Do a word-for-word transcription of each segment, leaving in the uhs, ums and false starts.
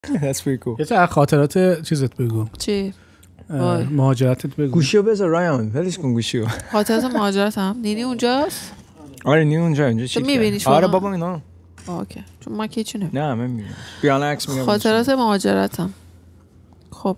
That's pretty cool. یه تا خاطرات چیزت بگو. چی؟ مهاجرتت بگو. گوشیو بذار رایان، ولش کن گوشیو. خاطرات مهاجرتم. نینی اونجاست؟ آره نینی اونجا اونجا چی؟ تو می‌بینیش؟ آره بابا اینا. اوکی. چون ما کی چونه؟ نه من می‌بینم. بیان عکس میگم. خاطرات مهاجرتم. خب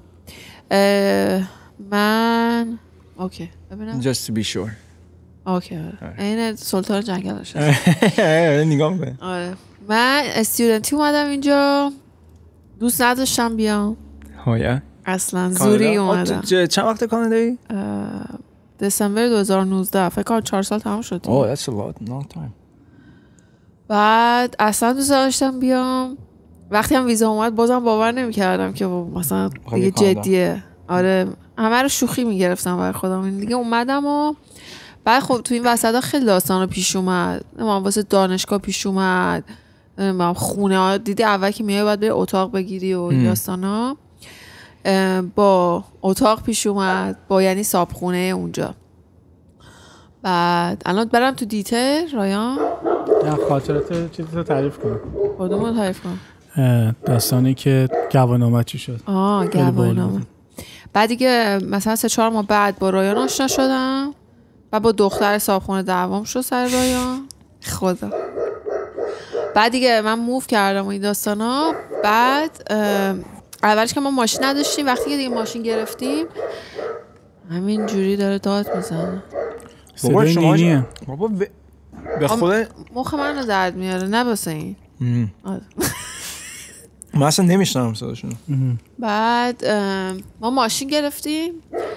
من اوکی ببینم. Just to be sure. اوکی. این سلطان جنگلش. آره نگاه کن. آره. من استودنتی اومدم اینجا. دوست نداشتم بیام. هایا. اصلا زوری اومدم. چند وقت کانادایی؟ دسامبر دو هزار و نوزده. فکر کنم چهار سال تمام شد. Oh, that's a lot, long time. بعد اصلا دوست داشتم بیام. وقتی هم ویزا اومد بازم باور نمی‌کردم که مثلا دیگه جدیه. آره همه رو شوخی میگرفتم برای خودم. این دیگه اومدم و بعد خب تو این وسطا خیلی داستانا پیش اومد. من واسه دانشگاه پیش اومد. من خونه ها دیدی اول که میای باید بری اتاق بگیری و داستانا. با اتاق پیش اومد با یعنی صابخونه اونجا. بعد الان برم تو دیتیل رایان. نه خاطرات چیزی تعریف کن. کدومو تعریف کن؟ داستانی که گواهینامه چی شد. آه گواهینامه. بعد دیگه مثلا سه چهار ماه بعد با رایان آشنا شدم و با دختر صابخونه دعوام شد سر رایان. خدا. بعد دیگه من موو کردم و این داستانا. بعد اولش که ما ماشین نداشتیم، وقتی که دیگه ماشین گرفتیم همین جوری داره داد میزنه. بابا شما بابا به خدا مخ من رو درد میاره نه واسه این. من اصلا نمیشنم صداشون. بعد ما ماشین گرفتیم.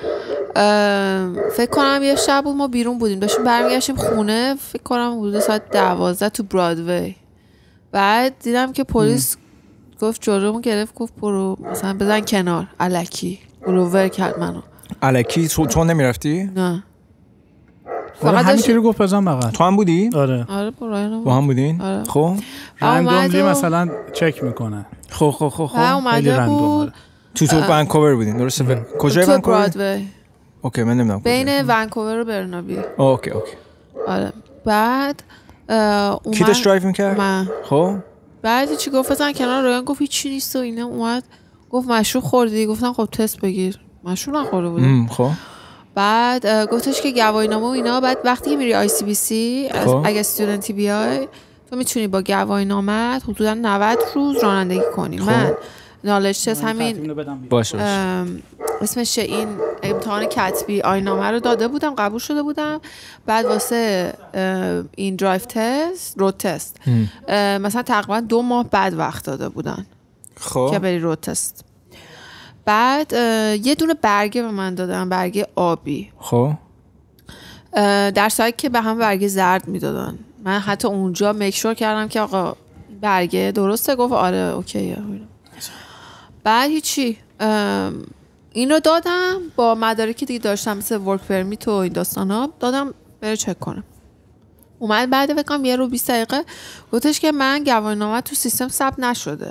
فکر کنم یه شب بود ما بیرون بودیم داشتیم برمیگشتیم خونه. فکر کنم حدود ساعت دوازده تو برادوی. بعد دیدم که پلیس گفت جلومو گرفت گفت برو مثلا بزن کنار الکی. بلوور کرد منو. الکی تو تو نمیرفتی؟ نه. فقط همینطوری گفت بزن بغل. تو هم بودی؟ آره. آره برایان با هم بودین؟ آره. خب رندوملی مثلا چک میکنه. خب خب خب خب خیلی رندومه. تو تو ونکوور بودین درسته؟ کجای ونکوور؟ تو برادوی. اوکی من نمیدونم. بین ونکوور و برنابی. اوکی اوکی. آره. بعد کی داشت درایو میکرد؟ من. خب بعد چی گفت بزن کنار رایان گفت هیچی نیست و اینا اومد گفت مشروب خوردی؟ گفتم خب تست بگیر. مشروب نخورده بودم. خب بعد گفتش که گواهینامه و اینا. بعد وقتی که میری آی سی بی سی اگه استودنتی بیای تو میتونی با گواهینامه حدودا نود روز رانندگی کنی. من نالج تست همین باشه اسمش این امتحان کتبی آینامه رو داده بودم قبول شده بودم. بعد واسه این درایو تست رود تست مثلا تقریبا دو ماه بعد وقت داده بودن خب که بری رود تست. بعد یه دونه برگه به من دادن برگه آبی. خب در صورتی که به هم برگه زرد میدادن. من حتی اونجا میکشور کردم که آقا برگه درسته. گفت آره اوکیه. بعد هیچی این رو دادم با مدارکی دیگه داشتم مثل ورک پرمیت و این داستانا دادم بره چک کنم. اومد بعد بکنم یه رو بیست دقیقه گفتش که من گواهینامه تو سیستم ثبت نشده.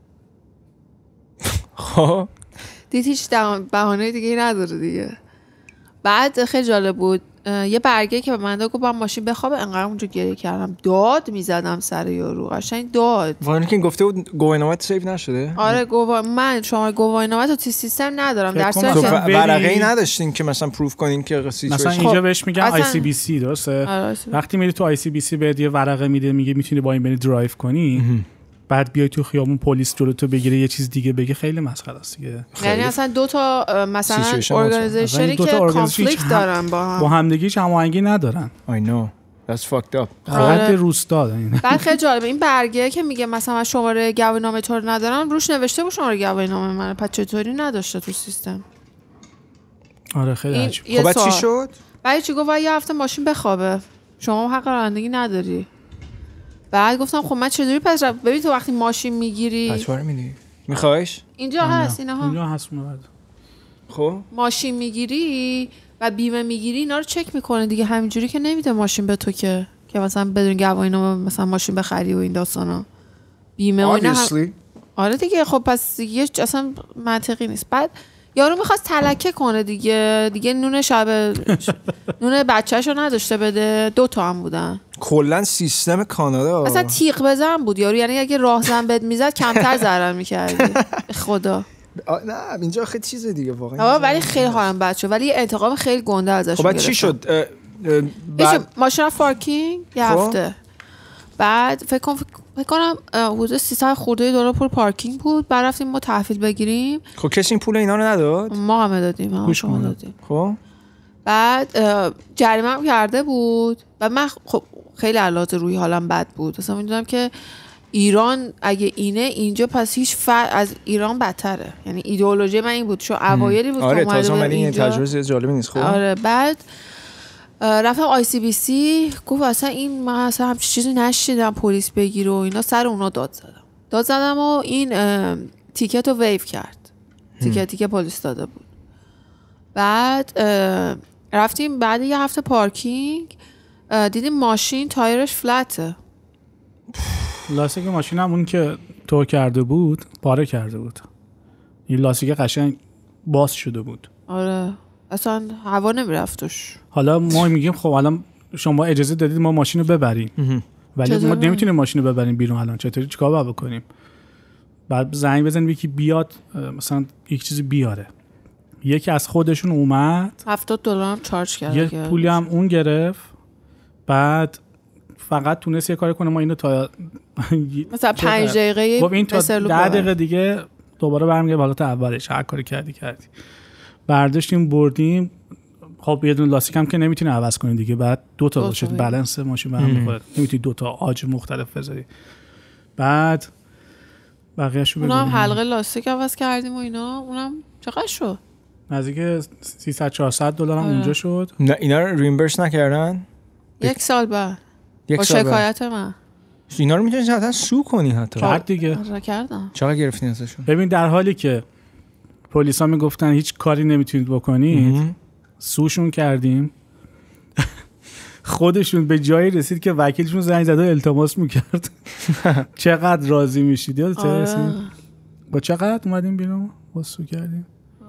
خب دید هیچ بهانه دیگه نداره دیگه. بعد خیلی جالب بود یه برگه که به من داد گفت با ماشین بخوابه. انقدر اونجا گریه کردم داد میزدم سر یارو قشنگ داد. ولی که گفته بود گواهینامه سیو نشده. آره گواه من شما گواهینامه تو سیستم ندارم. در صورتی که ورقه‌ای نداشتین که مثلا پروف کنین که مثلا اینجا بهش میگن آی سی بی سی درسته. آره وقتی میری تو آی سی بی سی بهت یه ورقه میده میگه میتونی با این بری درایو کنی. بعد بیای تو خیابون پلیس جلو تو بگیره یه چیز دیگه بگه خیلی مسخره است دیگه. یعنی اصلا دو تا مثلا ارگانیزیشنی که کانفلیکت دارن با هم با همدیگه هماهنگی ندارن. I know that's fucked up. حالت روستا دارن. بعد خیلی جالبه این برگه که میگه مثلا شماره گواهینامه تو رو ندارم روش نوشته بود شماره گواهینامه من پس چطوری نداشته تو سیستم. آره خیلی عجیب. خب بعد چی شد؟ بعد چی گفت یه هفته ماشین بخوابه شما حق رانندگی نداری. بعد گفتم خب من چطوری پس ببین تو وقتی ماشین میگیری پسوار میدی میخوایش اینجا هست اینا ها اینجا هست اون. خب ماشین میگیری و بیمه میگیری اینا رو چک میکنه دیگه. همینجوری که نمیده ماشین به تو که که مثلا بدون گواهینامه مثلا ماشین بخری و این داستانا بیمه و اینا هم... آره دیگه خب پس دیگه اصلا منطقی نیست. بعد یارو میخواست تلکه کنه دیگه دیگه نون شب نون بچه‌شو نداشته بده. دو تا هم بودن. کلا سیستم کانادا اصلا تیغ بزن بود یارو، یعنی اگه راهزن بهت میزد کمتر ضرر میکردی. خدا نه اینجا خیلی چیز دیگه واقعا. ولی خیلی حالم بد شد، ولی انتقام خیلی گنده ازش گرفتم. خب چی شد؟ بعد ماشین پارکینگ یه هفته بعد فکر کنم فکر کنم حدود سیصد خورده دلار پول پارکینگ بود. بعد رفتیم ما تحویل بگیریم. خب کسی این پول اینا رو نداد؟ ما همه دادیم. ما شما دادیم. خب بعد جریمه هم کرده بود و من خب خیلی علات روی حالم بد بود. اصلا میدونم که ایران اگه اینه اینجا پس هیچ فرق از ایران بدتره. یعنی ایدئولوژی من این بود چون اوایلی بود آره که تازه اومدین این تجربه جالبی نیست. خب آره بعد رفتم آی سی بی سی گفت اصلا این من اصلا همچین چیزی نشیدم پلیس بگیر و اینا. سر اونا داد زدم داد زدم و این تیکت رو ویو کرد. تیکت تیکت پلیس داده بود. بعد رفتیم بعد یه هفته پارکینگ دیدیم ماشین تایرش فلته. لاستیک ماشین هم اون که تو کرده بود پاره کرده بود. این لاستیک قشنگ باز شده بود. آره اصلا هوا نمیرفتش. حالا ما میگیم خب الان شما اجازه دادید ما ماشین رو ببریم ولی ما نمیتونیم ماشین رو ببریم بیرون. الان چطوری چیکار باید بکنیم؟ بعد زنگ بزنیم یکی بیاد مثلا یک چیزی بیاره. یکی از خودشون اومد هفتاد دلار هم چارج کرد. یه پولی هم اون گرفت. بعد فقط تونست یه کاری کنه ما اینو تا مثلا پنج دقیقه گفت این تا ده دقیقه دیگه دوباره برمیگه حالت اولش. هر کاری کردی کردی. برداشتیم بردیم. خب یه دونه لاستیک هم که نمیتونی عوض کنی دیگه. بعد دو تا باشه بالانس ماشین به هم میخوره. نمیتونی دو تا آج مختلف بذاری. بعد بقیه‌شو ببینیم. اونم حلقه لاستیک عوض کردیم و اینا. اونم چقدر شد؟ نزدیک سیصد چهارصد دلار هم اونجا شد. نه اینا رو ریمبرس نکردن؟ یک سال بعد یک با سال شکایت من. اینا رو میتونی حتی سو کنی حتی. چقدر دیگه؟ آره کردم. چقدر گرفتین ازشون؟ ببین در حالی که پلیسا میگفتن هیچ کاری نمیتونید بکنید سوشون کردیم. خودشون به جایی رسید که وکیلشون زنگ زد و التماس میکرد چقدر راضی میشید. یادت با چقدر اومدیم بیرون با سو کردیم.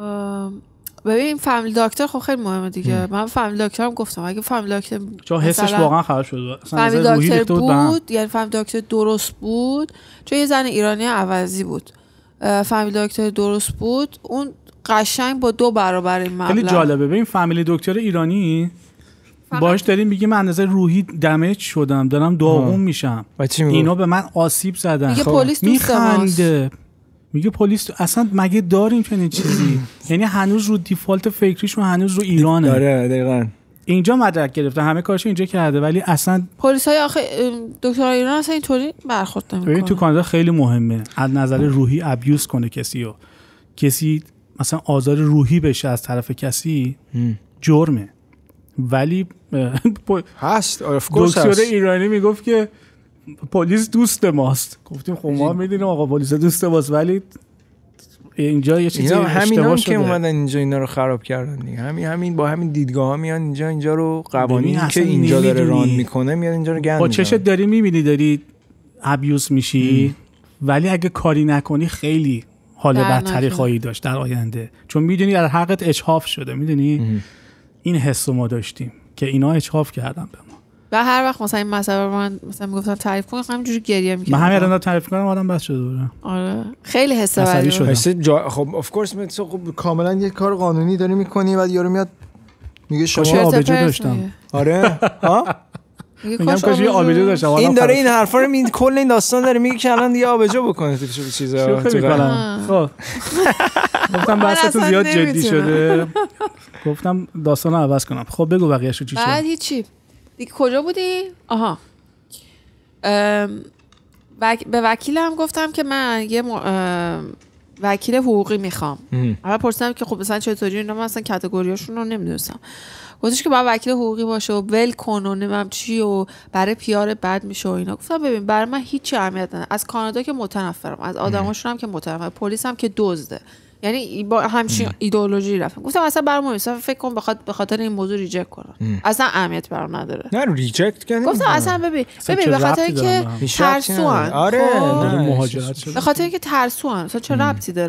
ببین فامیلی دکتر خب خیلی مهمه دیگه. ام. من فامیلی دکترم گفتم اگه فامیلی دکتر چون حسش واقعا خراب شد. فامیلی دکتر بود, بود یعنی فامیلی دکتر درست بود چون یه زن ایرانی عوضی بود. فامیلی دکتر درست بود اون قشنگ با دو برابر این مبلغ. خیلی جالبه. ببین فامیلی دکتر ایرانی باهاش داریم میگیم من از نظر روحی دمیج شدم دارم داغون میشم. اینا به من آسیب زدن. میگه پلیس دوست ماست. میگه پلیس اصلا مگه داریم چنین چیزی؟ یعنی هنوز رو دیفالت فکریشون هنوز رو ایرانه. آره دقیقاً. اینجا مدرک گرفته همه کارشو اینجا کرده ولی اصلا پلیسای آخه دکترای ایران اصلا اینطوری برخورد نمیکنه. ببین تو کانادا خیلی مهمه از نظر روحی ابیوز کنه کسی رو. کسی مثلا آزار روحی بشه از طرف کسی جرمه. ولی هست دکتر ایرانی میگفت که پلیس دوست ماست. گفتیم خب ما میدونیم آقا پلیس دوست ماست ولی اینجا یه چیزی اشتباه شده. که اومدن اینجا اینا رو خراب کردن دیگه. همین همین با همین دیدگاه ها میان اینجا اینجا رو قوانینی که اینجا داره ران میکنه میاد اینجا رو گند. با چشت داری میبینی داری ابیوز میشی ام. ولی اگه کاری نکنی خیلی حال بدتری خواهی داشت در آینده چون میدونی در حقت اجحاف شده. میدونی این حس ما داشتیم که اینا اجحاف کردن به ما. و هر وقت مثلا این مسئله رو من مثلا میگفتم تعریف کن همینجوری گریه میکردم. من همین الان تعریف کنم آدم بس شده بود. آره خیلی حس بدی شد. جا... خب اف کورس خب کاملا یه کار قانونی داری میکنی و یارو میاد میگه شما آبجو داشتم. آره ها میگم کاش یه آبجو داشتم. این داره این حرفا رو می کل این داستان داره میگه که الان دیگه آبجو بکنه تو چیزا. خب گفتم بحثتون زیاد جدی شده. گفتم داستان رو عوض کنم. خب بگو بقیه‌شو چی شد؟ بعد هیچی دیگه کجا بودی؟ آها وک... به وکیلم گفتم که من یه م... وکیل حقوقی میخوام. اول پرسیدم که خب مثلا چطوری اینا من اصلا کاتگوریاشون رو نمیدونستم. گفتش که باید وکیل حقوقی باشه و ول کن و نمیدونم چی و برای پیار بد میشه و اینا. گفتم ببین برای من هیچ اهمیت نداره. از کانادا که متنفرم، از آدماشون هم که متنفرم، پلیس هم که دزده. یعنی با همچین ایدئولوژی رفتم. گفتم اصلا برام مثلا فکر کنم بخاطر به خاطر این موضوع ریجکت کنم. اصلا اهمیت برام نداره. نه ریجکت کنم. گفتم اصلا ببین ببین به خاطر که ترسوان. آره مهاجرت شده. به خاطر که ترسوان. اصلا چه ربطی داره؟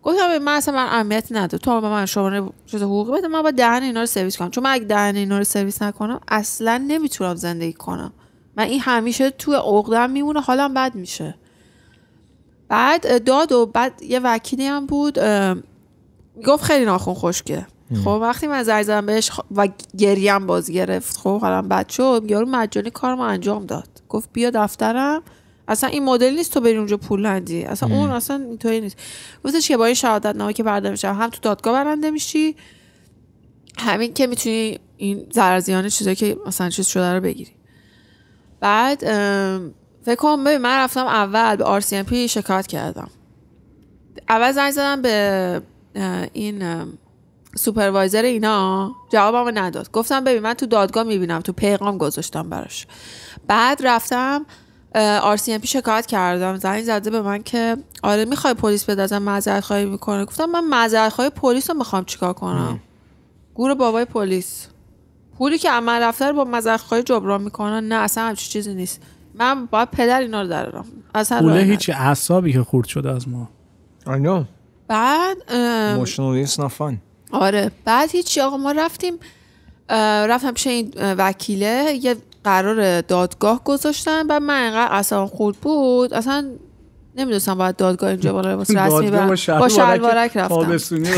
گفتم من اصلا من اهمیت نداره، تو به من شماره چیز حقوقی بده، من با دهن اینا رو سرویس کنم، چون من اگه دهن اینا رو سرویس نکنم اصلا نمیتونم زندگی کنم. من این همیشه توی عقده‌ام میمونه، حالم بد میشه. بعد داد و بعد یه وکیلی هم بود گفت خیلی ناخون خشکه. خب وقتی من زنگ زدم بهش و گریم باز گرفت، خب حالم بد شد، یارو مجانی کارمو انجام داد. گفت بیا دفترم، اصلا این مدل نیست تو بری اونجا پول ندی، اصلا ام. اون اصلا اینطوری نیست. گفتش که با این شهادت نامه که برنده میشه هم تو دادگاه برنده میشی، همین که میتونی این ضرر زیان چیزایی که مثلا چیز شده رو بگیری. بعد فکر کنم ببین من رفتم اول به آر سی ام پی شکایت کردم. اول زنگ زدم به این سوپروایزر اینا، جوابمو نداد. گفتم ببین من تو دادگاه میبینم، تو پیغام گذاشتم براش. بعد رفتم آر سی ام پی شکایت کردم، زنگ زده به من که آره میخوای پلیس بده ازم معذرت خواهی میکنه. گفتم من معذرت خواهی پلیس رو میخوام چیکار کنم؟ گور بابای پلیس، پولی که عمل رفته با معذرت خواهی جبران میکنن؟ نه اصلا همچین چیزی نیست، من باید پدر اینا رو درارم. اصلا پول هیچ اعصابی که خورد شده از ما. I know. بعد emotionally it's not fun. آره بعد هیچی آقا ما رفتیم رفتم پیش این وکیله، یه قرار دادگاه گذاشتن. بعد من اینقدر اصلا خورد بود اصلا نمیدونستم باید دادگاه اینجا بالا لباس رسمی برم، با شلوارک رفتم.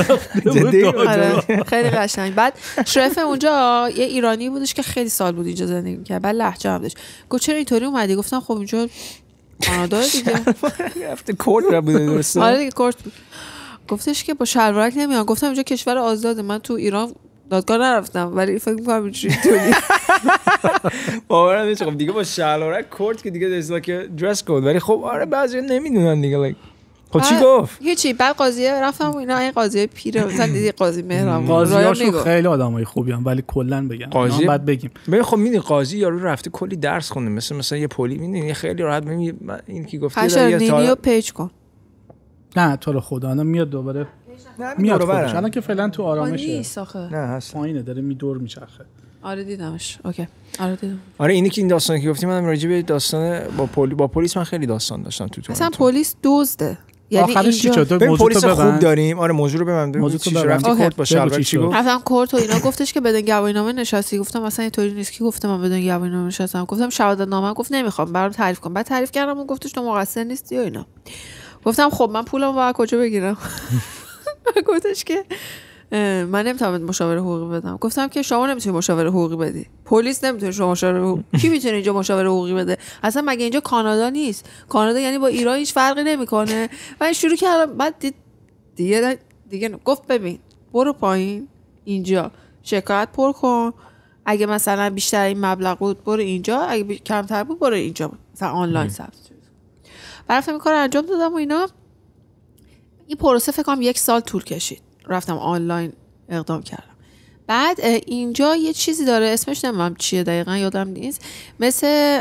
خیلی قشنگ. بعد شرف اونجا یه ایرانی بودش که خیلی سال بود اینجا زندگی می‌کرد، بعد لهجه هم داشت. گفت چرا اینطوری اومدی؟ گفتم خب اینجا کانادا دیگه. رفته کورت را بود درسته؟ آره دیگه کورت بود. گفتش که با شلوارک نمیان. گفتم اینجا کشور آزاده، من تو ایران دادگاه نرفتم ولی فکر می‌کنم اینجوری. باورم نمیشه. خب دیگه با شلوارک کورت که دیگه دست که درس کد، ولی خب آره بعضی نمیدونن دیگه. لایک خب چی گفت؟ هیچی. بعد قاضیه رفتم و اینا، این قاضیه پیره مثلا دیدی قاضی مهرم قاضیاشون خیلی آدمای خوبی ان، ولی کلا بگم قاضی بعد بگیم ببین خب میدونی قاضی یارو رفته کلی درس خونده، مثلا مثلا یه پلی میدونی خیلی راحت میگه این کی گفته یه نینیو پیج کن. نه تو رو خدا الان میاد دوباره میاد خودش، الان که فعلا تو آرامشه. نه هست پایینه داره میدور میچرخه. آره دیدمش. اوکی آره دیدم. آره اینی که این داستانی که گفتی منم راجع به داستان با پلیس با پلیس من خیلی داستان داشتم تو تو اصلا پلیس دزده. یعنی آخرش چی شد؟ موضوع پلیس خوب داریم. آره موضوع رو ببند. موضوع چی رفتی کورت با شلوار چی گفت؟ رفتم کورت و اینا گفتش که بدون گواهینامه نشستی. گفتم اصلا اینطوری نیست. کی گفته من بدون گواهینامه نشستم؟ گفتم شهادت نامه. گفت نمیخوام برام تعریف کن. بعد تعریف کردم و گفتش تو مقصر نیستی و اینا. گفتم خب من پولمو باید کجا بگیرم؟ گفتش که من نمیتونم مشاوره حقوقی بدم. گفتم که شما نمیتونی مشاوره حقوقی بدی، پلیس نمیتونه شما مشاوره حقوقی. کی میتونه اینجا مشاوره حقوقی بده؟ اصلا مگه اینجا کانادا نیست؟ کانادا یعنی با ایران هیچ فرقی نمیکنه. من شروع کردم. بعد دید دیگه دیگه گفت ببین برو پایین، اینجا شکایت پر کن، اگه مثلا بیشتر این مبلغ بود برو اینجا، اگه کمتر بود برو اینجا، مثلا آنلاین ثبت. رفتم این کارو انجام دادم و اینا. این پروسه فکر کنم یک سال طول کشید. رفتم آنلاین اقدام کردم. بعد اینجا یه چیزی داره اسمش نمیدونم چیه دقیقا یادم نیست، مثل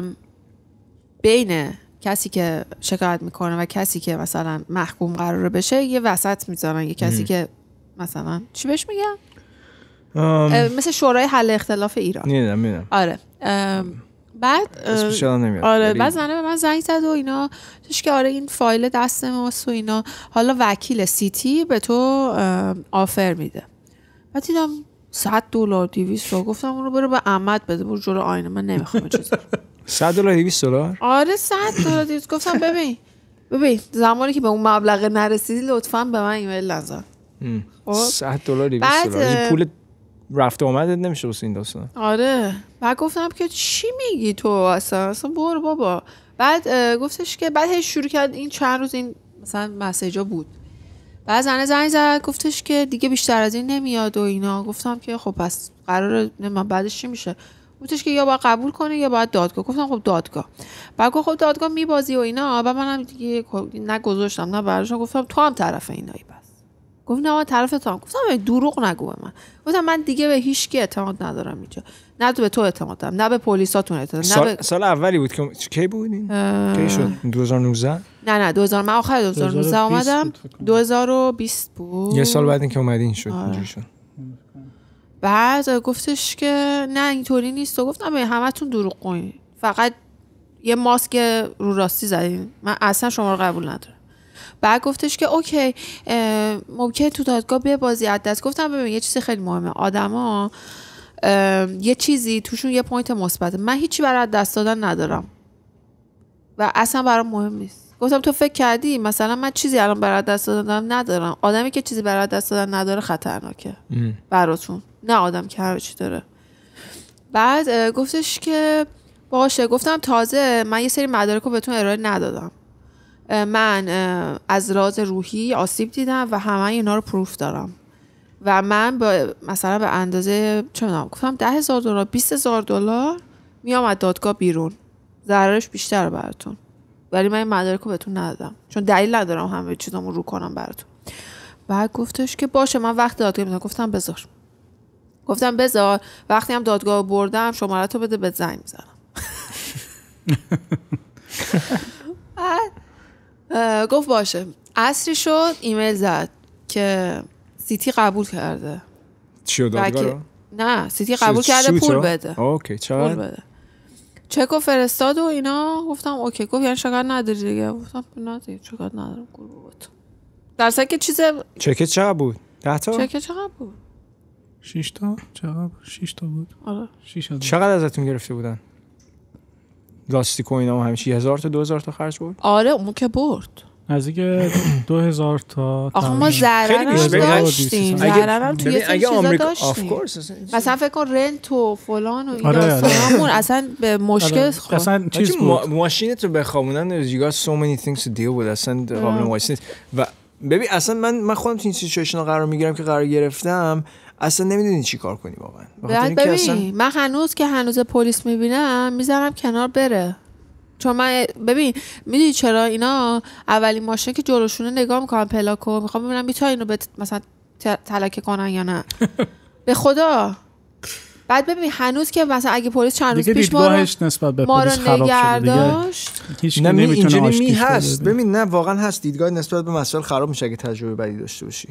بین کسی که شکایت میکنه و کسی که مثلا محکوم قراره بشه یه وسط میذارن، یه کسی که مثلا چی بهش میگن مثل شورای حل اختلاف ایران. میدونم میدونم آره. بعد آره بعد زنه به من زنگ زد و اینا توش که آره این فایل دست ماست و اینا، حالا وکیل سیتی به تو آفر میده. بعد دیدم صد دلار دویست رو. گفتم اون رو برو به احمد بده، برو جلو آینه، من نمیخوام چیزی. صد دلار دویست دلار؟ آره صد دلار دویست. گفتم ببین ببین زمانی که به اون مبلغ نرسیدی لطفاً به من ایمیل نزن. صد دلار دویست دلار پول رفت آمدت نمیشه واسه این داستان. آره. بعد گفتم که چی میگی تو اصلا اصلا برو بابا. بعد گفتش که بعد هی شروع کرد این چند روز این مثلا مسیجا بود. بعد زنه زنگ زد گفتش که دیگه بیشتر از این نمیاد و اینا. گفتم که خب پس قراره من بعدش چی میشه؟ گفتش که یا باید قبول کنه یا باید دادگاه. گفتم خب دادگاه. بعد گفت خب دادگاه میبازی و اینا. بعد منم دیگه نه گذاشتم نه برداشتم. گفتم تو هم طرف اینایی بس. گفت نه من طرف تو هم. گفتم دروغ نگو به من. گفتم من دیگه به هیچ کی اعتماد ندارم اینجا. نه تو به تو اعتماد دارم، نه به پلیساتون اعتماد سال، نه به... سال اولی بود که کی بود این؟ اه... کی شد؟ دو هزار و نوزده؟ نه نه دو هزار من آخر دو هزار و نوزده اومدم. دو هزار و بیست بود. یه سال بعد اینکه اومدین شد اینجوری شد. بعد گفتش که نه اینطوری نیست. و گفتم همتون دروغگوین، فقط یه ماسک رو راستی زدین، من اصلا شما رو قبول ندارم. بعد گفتش که اوکی ممکنه تو دادگاه ببازی از دست. گفتم ببین یه چیزی خیلی مهمه، آدما یه چیزی توشون یه پوینت مثبته، من هیچی برای دست دادن ندارم و اصلا برام مهم نیست. گفتم تو فکر کردی مثلا من چیزی الان برای دست دادن ندارم؟ آدمی که چیزی برای دست دادن نداره خطرناکه براتون، نه آدم که همه چی داره. بعد گفتش که باشه. گفتم تازه من یه سری مدارک رو بهتون ارائه ندادم، من از راز روحی آسیب دیدم و همه اینا رو پروف دارم و من با مثلا به اندازه چه می‌دونم گفتم ده هزار دلار بیست هزار دلار میام از دادگاه بیرون، ضررش بیشتره براتون، ولی من این مدارک رو بهتون ندادم چون دلیل ندارم همه چیزامو رو کنم براتون. بعد گفتش که باشه من وقت دادگاه میدم. گفتم بذار گفتم بذار وقتی هم دادگاه بردم شماره‌تو بده به زنگ میزنم. گفت باشه. عصری شد ایمیل زد که سیتی قبول کرده. چیو دادگاه رو؟ نه سیتی قبول کرده پول بده. اوکی چقدر؟ پول بده. چکو فرستاد و اینا. گفتم اوکی. گفت یعنی شکایت نداری دیگه؟ گفتم نه دیگه شکایت ندارم. قربونت. درسته که چیز چکت چقدر بود؟ ده تا؟ چکت چقدر بود؟ شش تا؟ چقدر؟ شش تا بود. آره. شش تا. چقدر ازتون گرفته بودن؟ لاستیک و اینا همیشه هزار تا دو هزار تا خرج بود؟ آره اون که برد. نزدیک دو هزار تا. آخه ما ضررم داشتیم. ضررم توی یه چیزا داشتیم. مثلا فکر کن رنت و فلان و این داستانامون اصلا به مشکل خورد. اصلا چیز بود. ماشینت رو بخوابوندن you got so many things to deal with اصلا قابل مقایسه نیست. و ببین اصلا من من خودم تو این سیچویشن قرار میگیرم که قرار گرفتم اصلا نمیدونی چی کار کنی واقعا. ببین اصلا... من هنوز که هنوز پلیس میبینم میذارم کنار بره. چون من ببین میدونی چرا اینا اولین ماشین که جلوشونه نگاه میکنم پلاکو میخوام ببینم میتونه اینو به مثلا تلکه کنن یا نه. به خدا. بعد ببین هنوز که مثلا اگه پلیس چند روز پیش ما رو نسبت به پلیس خراب نگرداشت هیچ کی نمیتونه اینجوری هست. ببین نه واقعا هست دیدگاه نسبت به مسائل خراب میشه اگه تجربه بدی داشته باشی.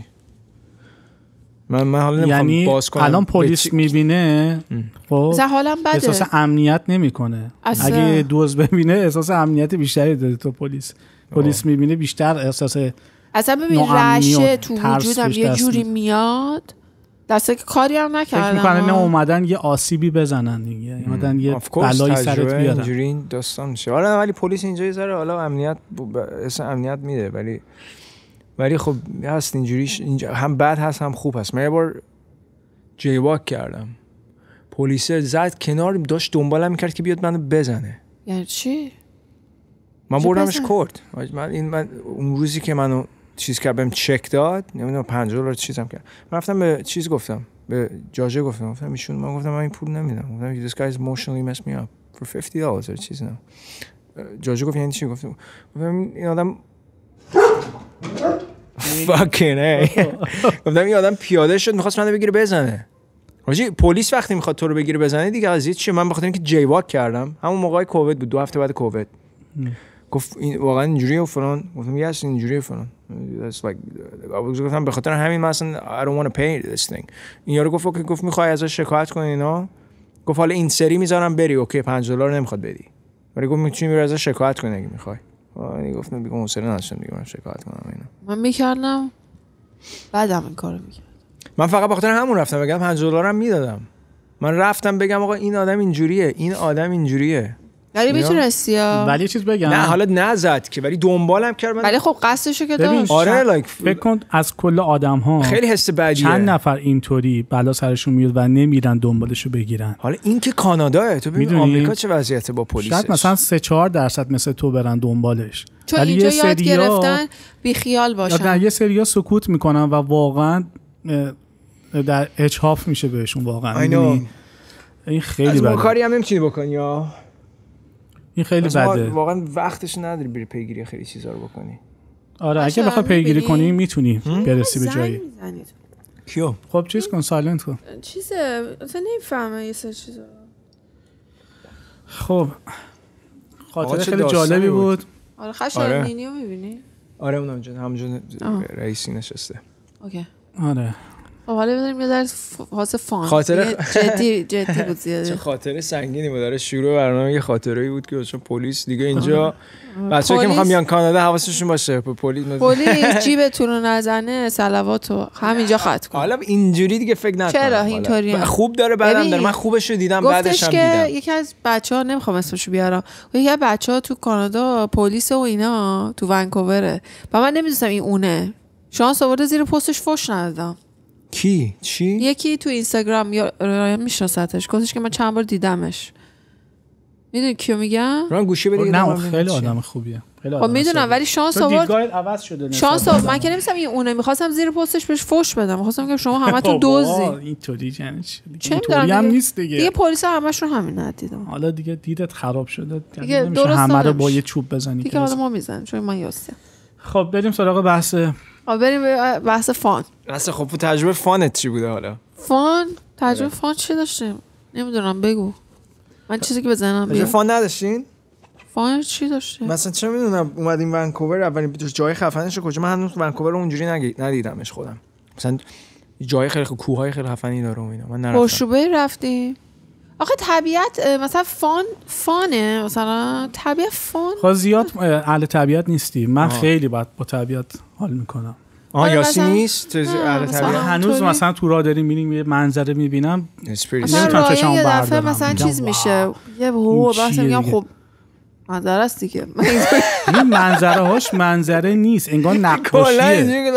من من حالا نمیخوام یعنی باز کنم. الان پلیس چی... میبینه خب مثلا حالم بده. احساس امنیت نمیکنه. اگه دوز ببینه احساس امنیت بیشتری داره. تو پلیس پلیس میبینه بیشتر احساس اصلا ببین رشه تو وجودم یه جوری میاد دسته که کاری هم نکردم. فکر میکنن نه اومدن یه آسیبی بزنن دیگه، اومدن یه بلایی سرت بیارن. اینجوری این داستان میشه. آره ولی پلیس اینجا یه ذره حالا امنیت اصلا امنیت میده ولی ولی خب هست اینجوریش اینجا هم بد هست هم خوب هست. من یه بار جی واک کردم، پلیس زد کنار داشت دنبالم میکرد که بیاد منو بزنه. یعنی چی؟ من بردمش کورت. من این من اون روزی که منو چیز کردم چک داد نمیدونم پنجاه دلار چیزام کرد. من رفتم به چیز گفتم به جاجه گفتم گفتم ایشون من گفتم من این پول نمیدم. گفتم this guy is emotionally messed me up for fifty dollars or چیز نه. جاجه گفت یعنی چی؟ گفتم گفتم این آدم fucking hey. گفتم این آدم پیاده شد می‌خواست منو بگیره بزنه. حاجی پلیس وقتی میخواد تو رو بگیره بزنه دیگه قضیه چیه؟ من بخاطر اینکه جی واک کردم همون موقع کووید بود، دو هفته بعد کووید. گفت این واقعا اینجوریه و فلان. گفتم یس اینجوریه فلان. That's like گفتم به خاطر همین مثلا I don't want to pay this thing. این یارو گفت که گفت میخوای ازش شکایت کنی اینا؟ گفت حالا این سری میذارم بری اوکی پنج دلار نمیخواد بدی. ولی گفت میتونی بری ازش شکایت کنی اگه میخوای. ولی گفتم دیگه حوصله نداشتم دیگه من شکایت کنم اینا. من میکردم بعدم این کارو میکردم. من فقط به خاطر همون رفتم بگم پنج دلارم میدادم. من رفتم بگم آقا این آدم اینجوریه، این آدم اینجوریه. ولی میتونستی ها. ولی چیز بگم نه حالا نزد که ولی دنبالم کرد. ولی خب قصدشو که داشت. آره لایک فکر کن از کل آدم ها خیلی حس بدیه. چند نفر اینطوری بلا سرشون میاد و نمیرن دنبالشو بگیرن. حالا این که کاناداه تو ببین آمریکا چه وضعیته با پلیسش. شاید مثلا سه چهار درصد مثل تو برن دنبالش. ولی یه یاد گرفتن بی خیال باشن. یه سریا سکوت میکنن و واقعا در اجحاف میشه بهشون واقعا. این خیلی بده. از کاری هم نمیتونی بکنی یا این خیلی بده. واقعا وقتش نداری بری پیگیری خیلی چیزا رو بکنی. آره اگه بخوای پیگیری کنی میتونی برسی به جایی. کیو؟ خب چیز کن سایلنت کن. چیزه اصلا نمیفهمه یه سر چیزا. خب خاطره خیلی جالبی بود. آره خشن نینیو میبینی؟ آره اونم اونجا همونجا رئیسی نشسته. اوکی. آره. حالا بذاریم یه در فاز فان خاطر جدی جدی بود زیاده. چه خاطره سنگینی بود. داره شروع برنامه یه خاطره‌ای بود که چون پلیس دیگه اینجا بچه‌ها که میخوام بیان کانادا حواسشون باشه پلیس پلیس جیبتون رو نزنه صلواتو همینجا خط کن. حالا اینجوری دیگه فکر نکن. چرا اینطوریه؟ خوب داره بعدم داره. من خوبش رو دیدم بعدش هم دیدم. یکی از بچه‌ها نمیخوام اسمشو بیارم. یکی از بچه‌ها تو کانادا پلیس و اینا تو ونکووره. و من نمیدونستم این اونه. شانس آورده زیر پستش فوش ندادم. کی؟ چی؟ یکی تو اینستاگرام یا رایان میشناستش. گفتش که من چند بار دیدمش. میدونی کیو میگم؟ من گوشی بده. نه خیلی آدم خوبیه. خب میدونم ولی شانس آورد. دیدگاهت عوض شده. شانس آورد. من که نمی‌دونم این اونه. می‌خواستم زیر پستش بهش فوش بدم. می‌خواستم بگم شما همتون دوزی. اینطوری یعنی چی؟ اینطوری هم نیست دیگه. دیگه پلیسا همشون همین ندیدم. حالا دیگه دیدت خراب شده. دیگه نمیشه همه رو با یه چوب بزنی. دیگه حالا ما میزنیم چون من یاستم. خب بریم سراغ بحث. آ بریم به بحث فان. اصلا خب تجربه فانت چی بوده حالا؟ فان تجربه فان چی داشتیم؟ نمیدونم بگو. من چیزی که بزنم تجربه فان نداشتین؟ فان چی داشته؟ مثلا چه میدونم اومدیم ونکوور اولین جای خفنش کجا؟ من هنوز ونکوور رو اونجوری ندیدمش خودم. مثلا جای خیلی کوههای خیلی خفنی داره و اینا. من نرفتم. پرشوبه رفتیم. آخه طبیعت مثلا فان فانه مثلا طبیعت فان. خب زیاد اهل طبیعت نیستی. من آه. خیلی با با طبیعت حال میکنم. آه یاسی نیست اهل طبیعت. هنوز مثلا تو راه داریم میریم یه منظره میبینم نمیتونم چشمو بردارم. مثلا چیز میشه یه هو واسه میگم خب منظره است دیگه. این منظره هاش منظره نیست انگار نقاشیه.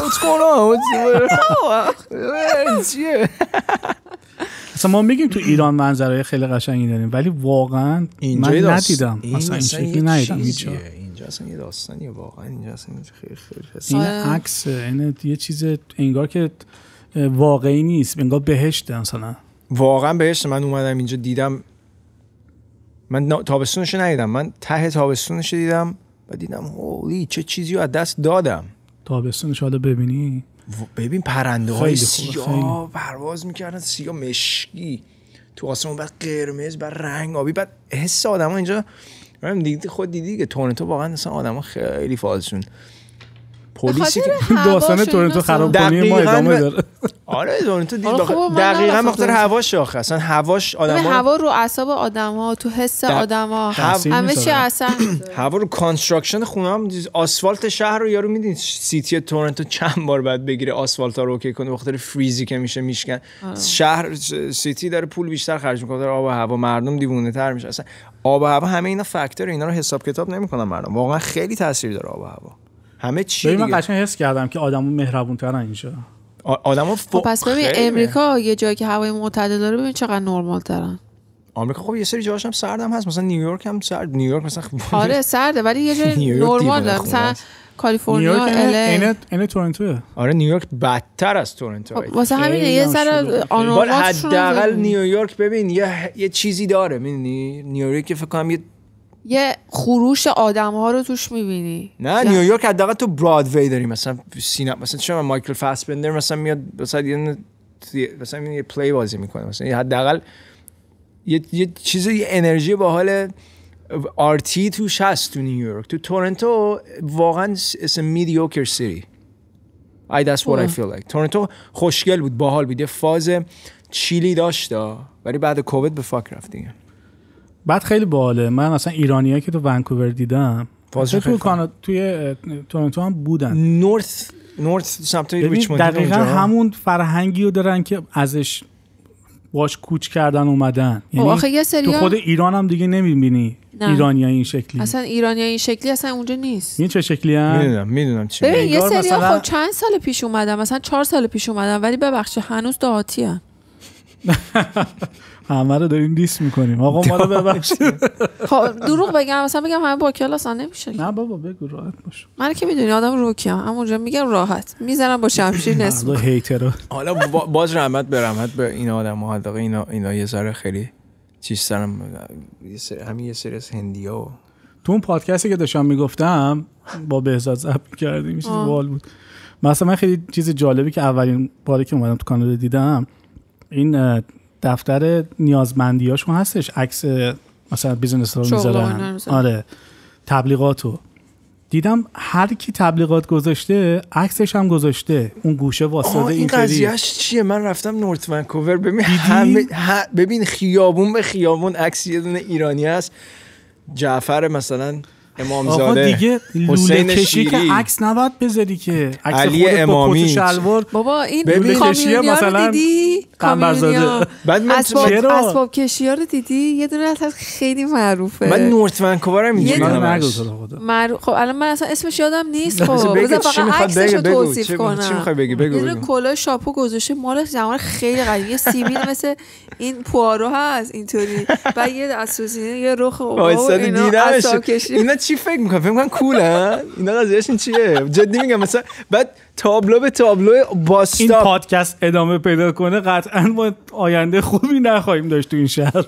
اصلا ما میگیم تو ایران منظره خیلی قشنگی داریم ولی واقعا من ندیدم. اصلا این شکلی ندیدم هیچ جا. اینجا اصلا یه داستانیه واقعا. اینجا اصلا خیلی خیلی این عکس این یه چیز انگار که واقعی نیست. انگار بهشته مثلا. واقعا بهشته. من اومدم اینجا دیدم. من تابستونش ندیدم. من ته تابستونش دیدم و دیدم هولی چه چیزی رو از دست دادم. تابستونش حالا ببینی ببین پرنده های سیاه پرواز میکردن سیاه مشکی تو آسمون بعد قرمز بعد رنگ آبی بعد حس آدم ها اینجا من دیدی خود دیدی که تورنتو واقعا اصلا آدم ها خیلی فازشون پلیسی که داستان تورنتو خراب کنی ما ادامه داره. آره تورنتو دقیقاً بخاطر هواش آخه اصلا هواش آدما هوا رو اعصاب آدما تو حس آدما همه چی اصلا هوا رو کانستراکشن خونه هم آسفالت شهر رو یارو میدین سیتی تورنتو چند بار بعد بگیره آسفالت رو اوکی کنه بخاطر فریزی که میشه میشکن. شهر سیتی داره پول بیشتر خرج میکنه آب و هوا مردم دیوونه تر میشه. اصلا آب و هوا همه اینا فاکتور اینا رو حساب کتاب نمیکنن مردم. واقعا خیلی تاثیر داره آب و هوا. همه چی دیگه. من قشنگ حس کردم که آدمو مهربون‌ترن اینجا. آدمو ف... خب پس ببین امریکا یه جایی که هوای معتدل داره ببین چقدر نرمال ترن. آمریکا خب یه سری جاهاش هم سردم هست مثلا نیویورک هم سرد. نیویورک مثلا آره سرده ولی یه جای نرمال داره مثلا کالیفرنیا ال ای. این تورنتوه. آره نیویورک بدتر از تورنتو. خب واسه همین یه ذره آنورمال حداقل نیویورک ببین یه یه چیزی داره میدونی نیویورک فکر کنم یه یه خروش آدم ها رو توش میبینی. نه نیویورک حداقل تو برادوی داری مثلا سینما مثلا چون مایکل فاسبندر مثلا میاد مثلا یه مثلا یه پلی بازی میکنه مثلا حداقل یه یه چیز یه انرژی باحال آرتی توش هست تو نیویورک. تو تورنتو واقعا it's a mediocre city. I that's what I feel like. تورنتو خوشگل بود باحال بود یه فاز چیلی داشت ولی بعد کووید به فاک رفت دیگه. بعد خیلی باحاله. من مثلا ایرانیایی که تو ونکوور دیدم تو کانادا توی تورنتو هم بودن. نورث نورث سمت ریچموند دقیقاً همون فرهنگی رو دارن که ازش باش کوچ کردن اومدن. یعنی آخه یه سری تو خود ایران هم دیگه نمیبینی ایرانیای این شکلی. اصلا ایرانیای این شکلی اصلا اونجا نیست. این چه شکلی ان؟ میدونم میدونم چی. ببین یه سری مثلا... خب چند سال پیش اومدن مثلا چهار سال پیش اومدن ولی ببخشید هنوز دهاتی ان. همه رو داریم دیس میکنیم آقا ما رو ببخشید. خب دروغ بگم مثلا بگم همه با کلاس نمیشه. نه بابا بگو راحت باش. من که میدونی آدم روکیم همونجا میگم راحت میزنم با شمشیر نصف. هیترو. حالا باز رحمت به رحمت به این آدم‌ها حداقل اینا اینا یه ذره خیلی چیز سرم یه سری همین یه سری از هندی‌ها تو اون پادکستی که داشتم میگفتم با بهزاد ضبط کردیم چیز باحال بود. مثلا من خیلی چیز جالبی که اولین باری که اومدم تو کانادا دیدم این دفتر نیازمندیاشون هستش عکس مثلا بیزنس رو میذارن. آره تبلیغاتو دیدم هر کی تبلیغات گذاشته عکسش هم گذاشته، اون گوشه واسطه این اینطوری. قضیهش چیه؟ من رفتم نورت ونکوور، ببین همه ه... ببین خیابون به خیابون عکس یه دونه ایرانی هست، جعفر مثلا امامزاده، آقا دیگه لوله کشی که عکس نباید بذاری که عکس علی خودت با امامی. کت و شلوار. بابا این کشیه مثلا رو دیدی؟ قنبرزاده. بعد من اسباب اسباب کشی ها رو دیدی؟ یه دونه از خیلی معروفه. من نورت ونکوور هم اینجوریه. معروف. خب الان من اصلا اسمش یادم نیست. خب بذار فقط عکسش رو توصیف کنم. چی میخوای بگی؟ بگو. یه دونه کلاه شاپو گذاشته مال زمان خیلی قدیمی، سیبیل مثل این پوارو هست اینطوری. بعد یه اسوسینه یه رخ و اینا اسباب کشی. اینا چی فکر میکنن؟ فکر میکنن کوله؟ اینا قضیهشون چیه؟ جدی میگم مثلا بعد تابلو به تابلو باستاپ این پادکست ادامه پیدا کنه قطعا ما آینده خوبی نخواهیم داشت تو این شهر.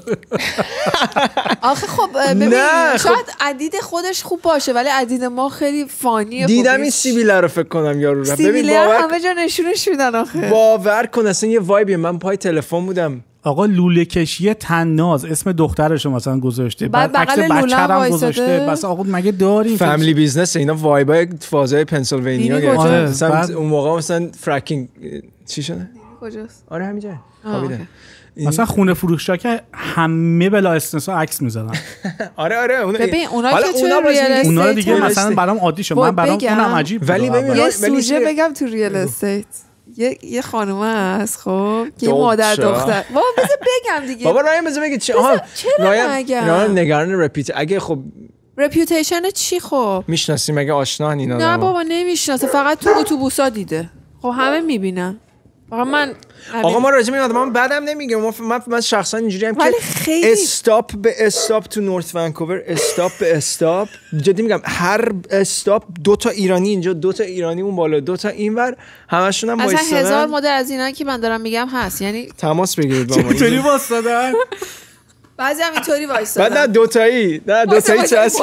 آخه خب ببین شاید عدید خودش خوب باشه ولی عدید ما خیلی فانیه. دیدم این سیبیل رو فکر کنم یارو رو. ببین باور همه جا نشونش میدن آخه. باور کن اصلا یه وایبی. من پای تلفن بودم. آقا لوله کشی تناز اسم دخترش مثلا گذاشته، بعد عکس بچه‌رم گذاشته. بس آقا مگه داریم فامیلی بیزنس اینا وایبای فازای پنسیلوانیا گرفته. مثلا اون موقع مثلا فرکینگ چی شده؟ کجاست؟ آره همینجا. خوابیده. مثلا خونه فروشا که همه بلا استثنا عکس می‌زدن. آره آره اون ببین اونا که تو ریال استیت اونا دیگه مثلا برام عادی شد، من برام اونم عجیب بود. ولی ببین یه سوژه بگم تو ریال استیت یه یه خانومه هست خب که مادر دختر. بابا بذار بگم دیگه. بابا رایم بذار بگی چه؟ آها رایم نگران رپیت اگه خب رپیوتیشن چی خب؟ میشناسیم مگه آشنا اینا؟ نه بابا نمیشناسه، فقط تو اتوبوسا دیده. خب همه میبینن. آقا من آقا ما راجع به این آدم بعدم نمیگم. من من شخصا اینجوری ام که استاپ به استاپ تو نورت ونکوور، استاپ به استاپ، جدی میگم هر استاپ دو تا ایرانی اینجا، دو تا ایرانی اون بالا، دو تا اینور، همشون هم وایسادن. اصلا هزار مدل از اینا که من دارم میگم هست. یعنی تماس بگیرید با ما. اینطوری وایسادن. بعضی هم اینطوری وایسادن. بعد نه دو تایی، نه دو تایی چه هست؟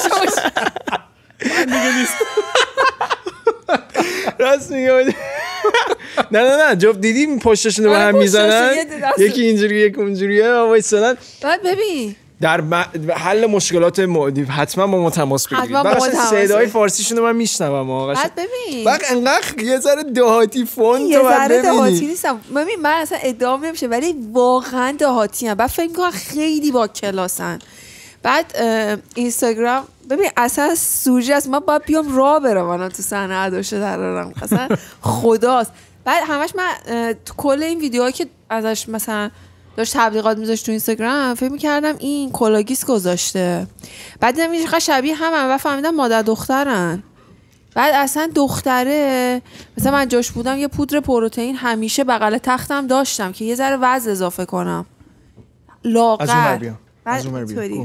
دیگه نیست. راست میگم. نه نه نه جفت دیدیم پشتشون رو به هم میزنن، یکی اینجوری یکی اونجوریه وایسادن. بعد ببین در حل مشکلات مادی حتما با ما تماس بگیرید. بعد صدای فارسیشون رو من میشنوم آقا. بعد ببین بعد انقدر یه ذره دهاتی فون تو بعد ببینی. دهاتی نیستم. ببین من اصلا ادعا نمیشه ولی واقعا دهاتی ام. بعد فکر می‌کنم خیلی با کلاسن. بعد اینستاگرام ببین اصلا سوژه است. من باید بیام راه برم الان تو صحنه اداشه درارم اصلا خداست. بعد همش من تو کل این ویدیوها که ازش مثلا داشت تبلیغات میذاشت تو اینستاگرام فکر می‌کردم این کلاگیس گذاشته. بعد دیدم این شبیه همن و فهمیدم مادر دخترن. بعد اصلا دختره مثلا من جاش بودم یه پودر پروتئین همیشه بغل تختم داشتم که یه ذره وزن اضافه کنم. لاغر. از اون بیا. از اون بیا.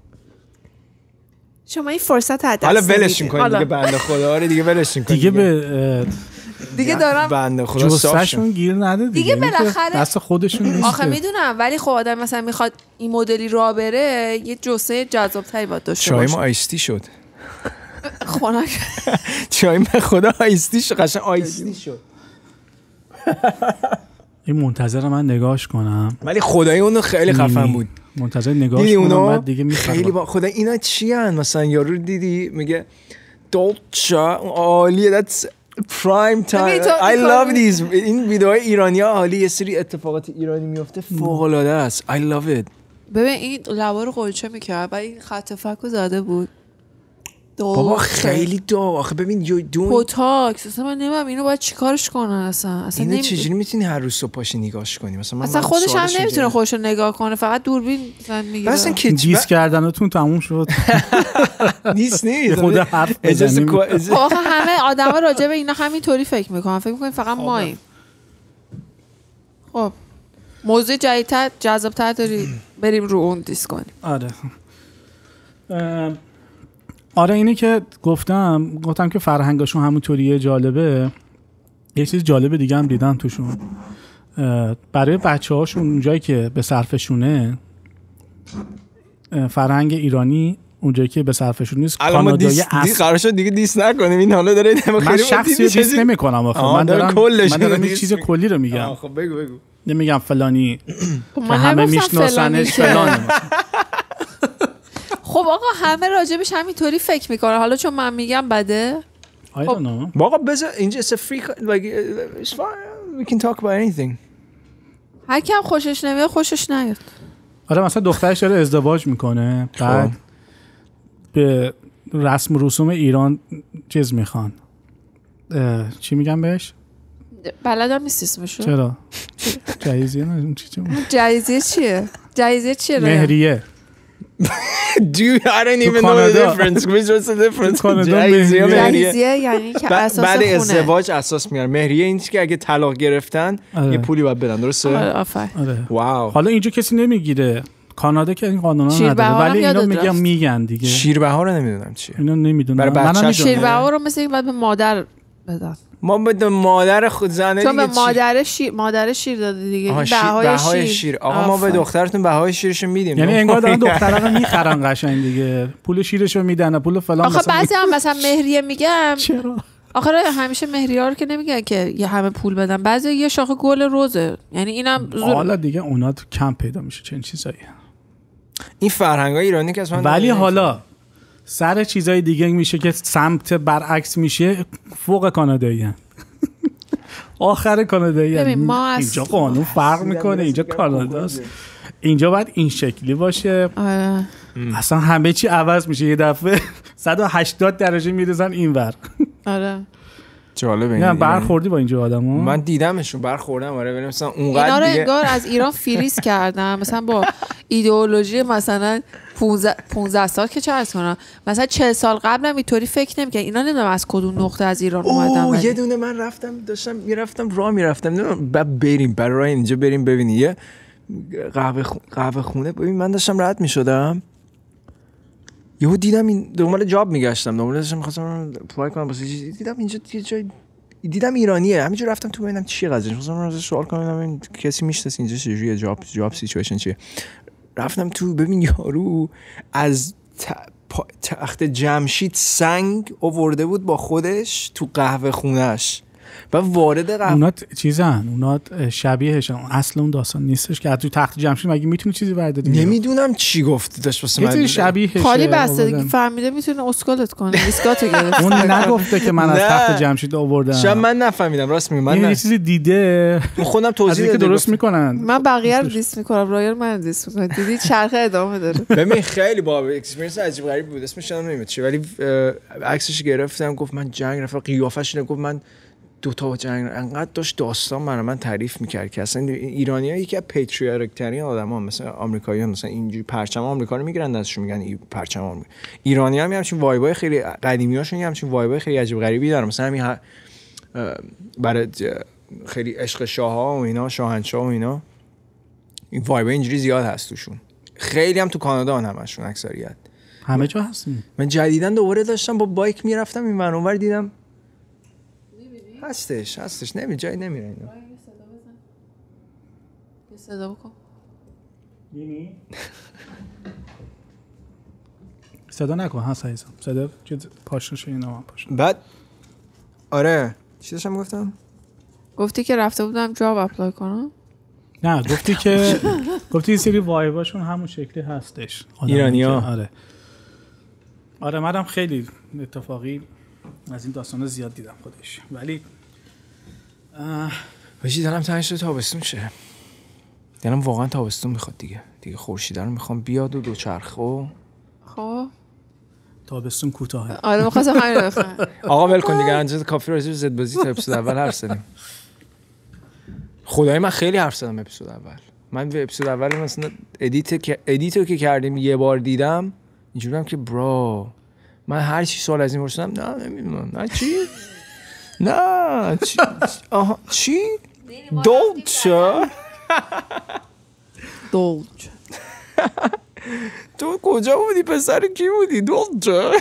شما این فرصت هست. حالا ولش می‌کنید دیگه بنده خدا رو دیگه ولش می‌کنید. دیگه به دیگه دارم بنده خدا جثه‌شون گیر نده دیگه. بالاخره دست خودشون نیست. آخه میدونم ولی خب آدم مثلا میخواد این مدلی راه بره یه جثه جذاب‌تری باید داشته باشه. چای ما آیستی شد. خنک. چای من خدا آیستی شد، قشنگ آیستی شد. این منتظر من نگاهش کنم. ولی خدای اونو خیلی خفن بود. منتظر نگاهش کنم بعد دیگه میفهمم. خیلی با خدا اینا چی ان؟ مثلا یارو دیدی میگه دولچا عالیه. That's prime time. I love these. این ویدیوهای ایرانی‌ها عالی. یه سری اتفاقات ایرانی میفته فوق العاده است. I love it. ببین این لبا رو قلچه میکرد بعد این خط فکو زده بود. بابا خیلی دو آخه ببین یو دون پوتاکس اصلا من نمیدونم اینو باید چیکارش کنن اصلا اصلا اینو چجوری میتونی هر روز صبح پاشی نگاهش کنی مثلا من اصلا خودش هم نمیتونه خودش رو نگاه کنه فقط دوربین مثلا میگیره اصلا که دیس کردنتون تموم شد نیست نیست خود حرف بزنیم آخه همه آدما راجع به اینا همینطوری فکر میکنن فکر میکنن فقط ماییم. خب موضوع جدیدتر جذاب‌تر داری بریم رو اون دیس کنیم. آره آره اینی که گفتم گفتم که فرهنگاشون همونطوریه جالبه. یه چیز جالب دیگه هم دیدم توشون برای بچه هاشون اونجایی که به صرفشونه فرهنگ ایرانی اونجایی که به صرفشون نیست کانادایی اصل قرار شد دیگه دیس نکنیم این حالا داره من شخصی دیس نمیکنم آخه من دارم من دارم یه چیز کلی رو میگم. خب بگو بگو نمیگم فلانی که همه میشناسنش فلان. خب آقا همه راجبش همینطوری فکر میکنه، حالا چون من میگم بده. I don't know. آقا بذار اینجا it's a free like it's fine we can talk about anything. هر کی هم خوشش نمیاد خوشش نیاد. آره مثلا دخترش داره ازدواج میکنه، بعد به رسم و رسوم ایران چیز میخوان، چی میگن بهش؟ بلدم نیست اسمشو. چرا؟ جایزیه نه چی چی؟ جایزیه چیه؟ جایزیه چیه؟ مهریه. Dude, I don't even know the difference. What's the difference? جایزیه مهریه یعنی که اساس بعد خونه. ازدواج اساس میارن. مهریه این که اگه طلاق گرفتن یه پولی باید بدن، درسته؟ آره آفرین. واو. حالا اینجا کسی نمیگیره. کانادا که این قانونا نداره، ولی اینا میگن میگن دیگه. شیربها رو نمیدونم چیه. اینا نمیدونم. منم شیربها رو مثل بعد به مادر بدن. ما به مادر خود زنه دیگه. چون به مادر شیر مادر شیر داده دیگه. بهای شیر. شیر. آقا ما به دخترتون بهای شیرشو میدیم. یعنی انگار دارن دخترا رو میخرن قشنگ دیگه. پول شیرشو میدن، پول فلان. آخه بعضی هم مثلا مهریه میگم. چرا؟ آخه همیشه مهریه رو که نمیگن که یه همه پول بدن. بعضی یه شاخه گل روزه. یعنی اینم زور... حالا دیگه اونا تو کم پیدا میشه چنین چیزایی. این فرهنگای ایرانی که اصلا ولی حالا سر چیزای دیگه میشه که سمت برعکس میشه، فوق کانادایی هن. آخر کانادایی هن. اینجا قانون فرق میکنه، اینجا کاناداست، اینجا باید این شکلی باشه. آره. اصلا همه چی عوض میشه یه دفعه صد و هشتاد درجه میرزن اینور. آره جالبه. نه برخوردی با اینجا آدمو؟ من دیدمشون برخوردم. آره ولی مثلا اونقدر اینا رو دیگه انگار از ایران فریز کردن، مثلا با ایدئولوژی مثلا پانزده سال که چه عرض کنم، مثلا چهل سال قبلم اینطوری فکر نمی‌کردن. اینا نمیدونم از کدوم نقطه از ایران اومدن. اوه یه دونه من رفتم داشتم میرفتم راه میرفتم نمیدونم بعد بریم برای اینجا بریم ببینی یه قهوه خونه قهوه خونه ببین من داشتم رد میشدم یهو دیدم این دنبال جاب میگشتم دنبال داشتم می‌خواستم اپلای کنم واسه دیدم اینجا یه جای دیدم ایرانیه، همینجور رفتم تو ببینم چی قضیه، خواستم ازش سوال کنم این کسی میشناسه اینجا چجوریه جاب جاب سیچویشن چیه. رفتم تو ببین یارو از تخت جمشید سنگ آورده بود با خودش تو قهوه خونش و وارد قهوه. اونا چیزن، اونا شبیهشن، اصل اون داستان نیستش که تو تخت جمشید مگه میتونی چیزی برداری؟ نمیدونم چی گفت داشت واسه من. یه شبیهشه. خالی بسته فهمیده میتونه اسکلت کنه. ایسکاتو گرفت. اون نگفته که من از تخت جمشید آوردم. شب من نفهمیدم راست میگم. من یه چیزی دیده. خودم توضیح داده درست میکنن. من بقیه رو دیس میکنم، رایل من دیس میکنم. دیدی چرخه ادامه داره. ببین خیلی با اکسپریانس عجیب غریب بود. اسمش هم نمیاد چی ولی عکسش گرفتم گفت من جنگ رفت قیافش اینو گفت من دو تا جنگ انقدر داشت داستان برای من تعریف میکرد که اصلا ایرانی‌ها یکی از پیتریارک ترین آدم‌ها مثلا آمریکایی‌ها مثلا اینجوری پرچم آمریکا رو میگیرن ازشون میگن این پرچم آمریکا. ایرانی‌ها هم همچین وایبای خیلی قدیمی‌هاشون همچین وایبای خیلی عجیب غریبی دارن. مثلا همین برای خیلی عشق شاه‌ها و اینا شاهنشاه و اینا این وایبای اینجوری زیاد هست توشون. خیلی هم تو کانادا همشون اکثریت همه جا هستن. من جدیداً دوباره داشتم با بایک میرفتم این ور اونور دیدم هستش هستش نمی جایی نمیره اینا. یه صدا بکن. بینی؟ صدا نکن هست عزیزم. صدا که پاشنش اینا هم پاشن. بعد آره چی داشتم گفتم؟ گفتی که رفته بودم جاب اپلای کنم؟ نه گفتی که گفتی سری وایباشون همون شکلی هستش. ایرانی‌ها. آره. آره منم خیلی اتفاقی از این داستانا زیاد دیدم خودش ولی باشی دلم تنگ شده تابستون شه. دلم واقعا تابستون میخواد دیگه. دیگه خورشیده رو میخوام بیاد و دوچرخه و خب تابستون کوتاهه. آره می‌خواستم همین رو بخوام. آقا ول کن دیگه انجام کافی راجع به زد بازی تا اپیزود اول حرف زدیم. خدای من خیلی حرف زدم اپیزود اول. من به اپیزود اول مثلا ادیت که ادیتو که کردیم یه بار دیدم اینجوریام که برو من هر چی سوال از این پرسیدم نه نمیدونم نه چی نه چی آها چی دولچه دولچه تو کجا بودی پسر کی بودی دولچه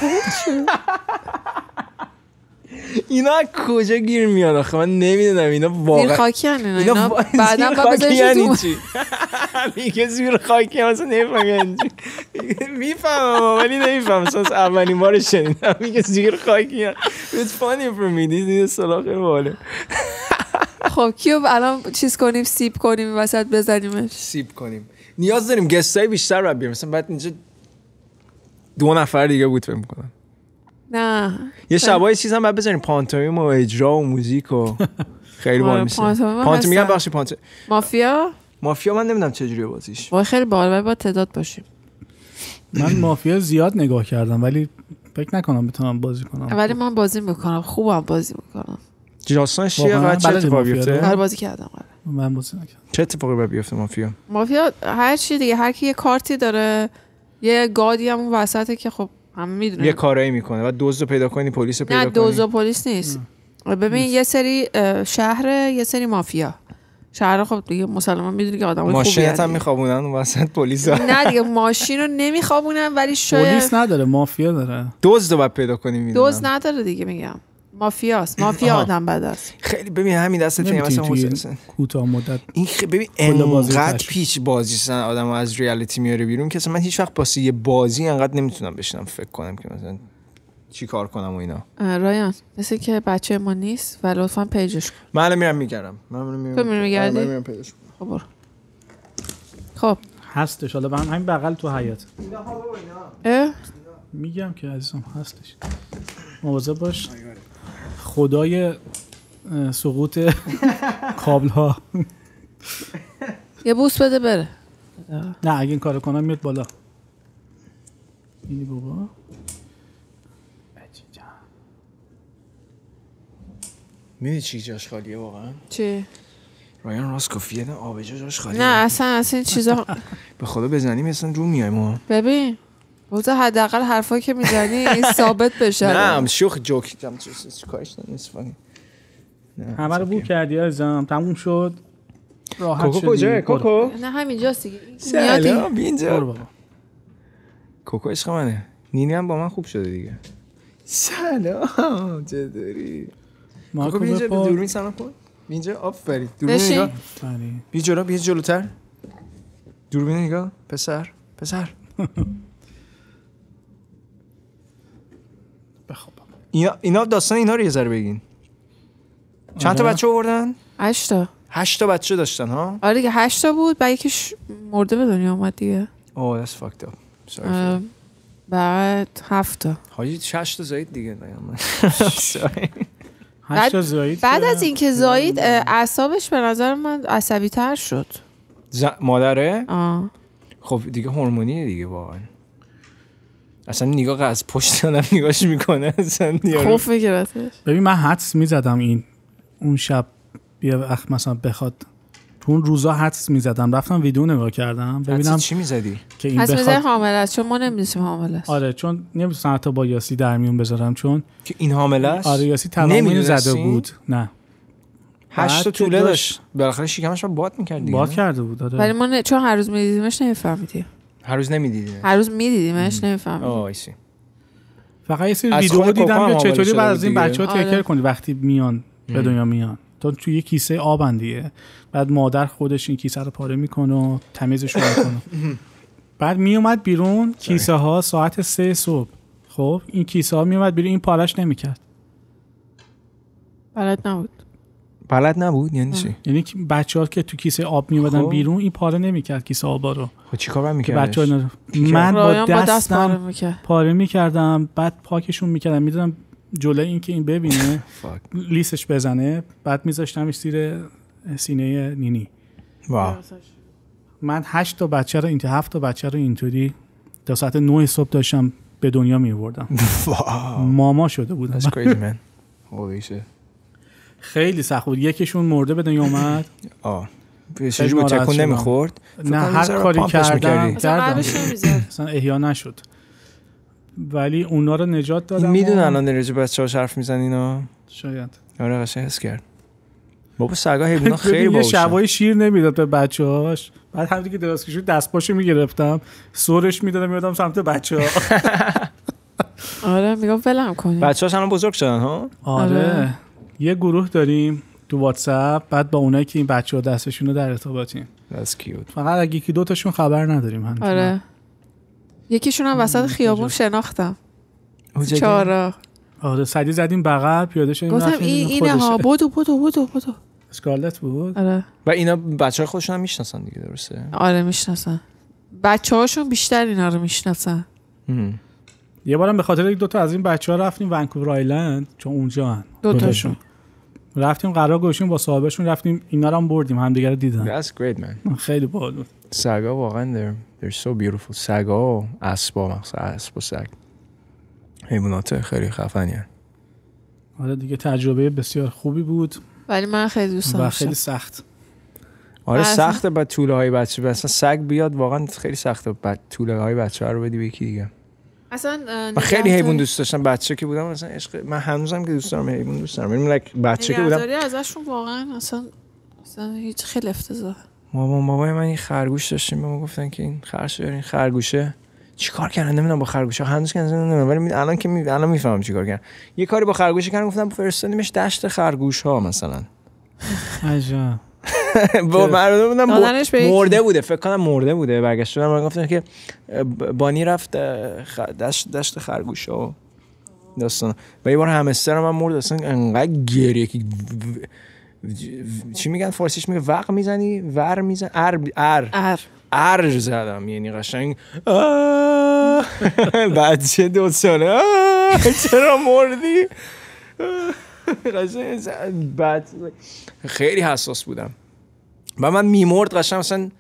اینا کجا گیر میاد آخه من نمیدونم اینا واقعا زیر خاکی هن اینا, اینا بعدم با بذارشون تو میگه زیر خاکی هم اصلا نمیفهم میفهمم ولی نمیفهم اصلا اولین بار شنیدم میگه زیر خاکی هم it's funny for me دیدی اصلا خیلی باله. خب کیو الان چیز کنیم سیب کنیم وسط بزنیمش سیب کنیم نیاز داریم گستای بیشتر رو بیاریم مثلا بعد اینجا دو نفر دیگه بود فکر می‌کنم. نه یه شبای چیز هم بعد بزنیم پانتومیم و اجرا و موزیک و خیلی باحال میشه. پانتومیم میگم بخشی پانتومیم. مافیا؟ مافیا من نمیدونم چه جوریه بازیش. وای خیلی باحال با تعداد باشیم. من مافیا زیاد نگاه کردم ولی فکر نکنم بتونم بازی کنم. ولی من بازی میکنم، خوبم بازی میکنم. جاسوس چیه و چه اتفاقی بیفته؟ هر بازی کردم. من بازی نکردم. چه اتفاقی باید بیفته مافیا؟ مافیا هر چی دیگه، هر کی یه کارتی داره، یه گادی هم اون وسطه که خب همه میدونن یه کارایی میکنه بعد دزدو پیدا کنی، پلیسو پیدا کنی. نه دزد و پلیس نیست. ببین نیست. یه سری شهر، یه سری مافیا. شهر خب دیگه مسلمان میدونی که آدمای خوبی هستن. ماشینت هم میخوابونن اون وسط پلیسا. نه دیگه ماشین رو نمیخوابونن ولی شاید پلیس نداره، مافیا داره. دزدو باید پیدا کنی میدونم. دزد نداره دیگه میگم. مافیاست. مافیا آدم بد است. خیلی ببین همین دستت مثلا حسین کوتاه مدت این خ... ببین انقدر پیچ بازی سن آدمو از ریالیتی میاره بیرون که من هیچ وقت واسه یه بازی انقدر نمیتونم بشینم فکر کنم که مثلا چی کار کنم و اینا. رایان مثل که بچه ما نیست و لطفاً پیجش کن. من الان میرم میگردم. من میرم تو میگردی؟ میرم پیجش. خب خب هستش، حالا به همین بغل تو حیاط. اه میگم که عزیزم هستش. مواظب باش. خدای سقوط کابل ها. یه بوس بده بره. نه اگه این کارو کنم میاد بالا. اینی بابا. میدونی چی جاش خالیه واقعا؟ چی؟ رایان راست گفت یه آبجو جاش خالیه. نه اصلا اصلا این چیزا به خدا بزنیم اصلا رو میای ما. ببین بوزه حداقل حرفایی که میزنی این ثابت بشه. نه شوخ جوک جام چه کارش نیست فانی. همه رو بو کردی عزیزم، تموم شد. راحت شدی. کوکو کجاست کوکو؟ نه همینجاست دیگه. سلام اینجا. بابا. کوکو عشق منه. نینی هم با من خوب شده دیگه. سلام چطوری؟ کوکو اینجا دوربین سلام کن. اینجا آفرین. دوربین نگاه. بیا جلو بیا جلوتر. دوربین نگاه پسر پسر. بخواب. اینا اینا داستان اینا رو یه ذره بگین. چند تا بچه آوردن؟ هشت تا. هشت تا بچه داشتن ها؟ آره دیگه هشت تا بود، بعد یکیش مرده به دنیا اومد دیگه. اوه that's fucked up. Sorry. بعد هفت تا. حاجی شش تا زایید دیگه نگم. هشت تا زایید. بعد از اینکه زایید اعصابش به نظر من عصبی تر شد. ز... مادره؟ آه. خب دیگه هورمونیه دیگه واقعا. اصلا نگاه از پشت آدم نگاهش میکنه اصلا خوف میگیرتش. ببین من حدس میزدم این اون شب بیا وقت مثلا بخواد تو اون روزا حدس میزدم، رفتم ویدیو نگاه کردم ببینم چی میزدی که این بخواد بخواد حامله است، چون ما نمیدونیم حامله است. آره چون نمیدونم حتی با یاسی در میون بذارم چون که این حامله است. آره یاسی تمام زده بود. نه هشت تا طوله داشت بالاخره شکمش رو باد می‌کرد دیگه. باد کرده بود آره. ولی ما ن... چون هر روز می‌دیدیمش نمی‌فهمیدیم. هر روز نمی‌دیدیم. هر روز می‌دیدیمش نمی‌فهمیدیم. آه ایسی. فقط یه سری ویدیو دیدم که چطوری بعد از این بچه‌ها تیکر کنی وقتی میان به دنیا میان. تو توی یه کیسه آبن دیگه. بعد مادر خودش این کیسه رو پاره میکنه و تمیزش میکنه. بعد میومد بیرون کیسه ها ساعت سه صبح. خب این کیسه ها میومد بیرون این پارش نمیکرد. بلد نبود. بلد نبود یعنی چی؟ یعنی بچه‌ها که تو کیسه آب میومدن خب. بیرون این پاره نمیکرد کیسه آبا رو. خب چیکار باید میکردش؟ بچه‌ها من با دستم دست پاره, میکرد. پاره میکردم بعد پاکشون میکردم میدادم جلوی این که این ببینه لیسش بزنه بعد میذاشتمش زیر سینه نینی. واو. من هشت تا بچه رو اینطوری هفت تا بچه رو اینطوری تا ساعت نه صبح داشتم به دنیا میوردم. ماما شده بودم. That's crazy man. Holy shit. خیلی سخت بود. یکیشون مرده به دنیا اومد. آه. چه بود تکون نمیخورد؟ نه هر کاری کردم کردم اصلا احیا نشد. ولی اونا رو نجات دادم. میدونن الان درجه بچه‌ها حرف میزنن اینا. شاید. آره قشنگ حس کرد. بابا سگا حیونا خیلی باوشه. یه شبای شیر نمیداد به بچه‌هاش. بعد همین که دراز کشید دست پاشو میگرفتم، سرش میدادم میادم سمت بچه‌ها. آره میگم ولم کنید. بچه‌هاش الان بزرگ شدن ها؟ آره. یه گروه داریم تو واتساپ، بعد با اونایی که این بچه‌ها دستشون رو در ارتباطیم. That's cute. فقط اگه یکی دو تاشون خبر نداریم هنوز. آره. یکیشون هم وسط خیابون شناختم. چهارا. آره سدی زدیم بغل پیاده شدیم گفتم این اینه ها بودو بودو بودو بودو. اسکارلت بود. آره. و اینا بچه‌ها خودشون هم میشناسن دیگه درسته؟ آره میشناسن. بچه‌هاشون بیشتر اینا رو میشناسن. یه بارم به خاطر یک دو تا از این بچه‌ها رفتیم ونکوور آیلند چون اونجا هن دو تاشون رفتیم قرار گوشیم با صاحبشون رفتیم اینا رو هم بردیم همدیگه رو دیدن. That's great man. خیلی باحال بود. سگا واقعا they're they're so beautiful. سگا و اسبا مثلا اسب و سگ حیوانات خیلی خفنی هن. آره دیگه تجربه بسیار خوبی بود ولی من خیلی دوست داشتم و خیلی سخت. آره سخته بعد توله های بچه مثلا سگ بیاد واقعا خیلی سخته بعد توله های بچه رو بدی به یکی دیگه. اصلا من خیلی حیوان دوست داشتم بچه که بودم مثلا عشق من هنوزم که دوست دارم حیوان دوست دارم یعنی like بچه که بودم نگهداری ازشون واقعا اصلا اصلا هیچ خیلی افتضاح. مامان بابای من این خرگوش داشتیم بهم گفتن که این خرش دارین خرگوشه چیکار کردن نمیدونم با خرگوشا هنوز که نمیدونم ولی الان که می... الان میفهمم چیکار کردن یه کاری با خرگوش کردن گفتم فرستادیمش دشت خرگوش ها مثلا عجب با مردم بودم دادنش به مرده بوده فکر کنم مرده بوده برگشتن من گفتن که بانی رفت دشت دشت خرگوش ها داستان و یه بار همستر من مرد اصلا انقدر گریه که چی میگن فارسیش میگه وق میزنی ور میزنی ار ار ار ار زدم یعنی قشنگ بچه دو ساله چرا مردی قشنگ بعد خیلی حساس بودم و من میمرد قشنگ مثلا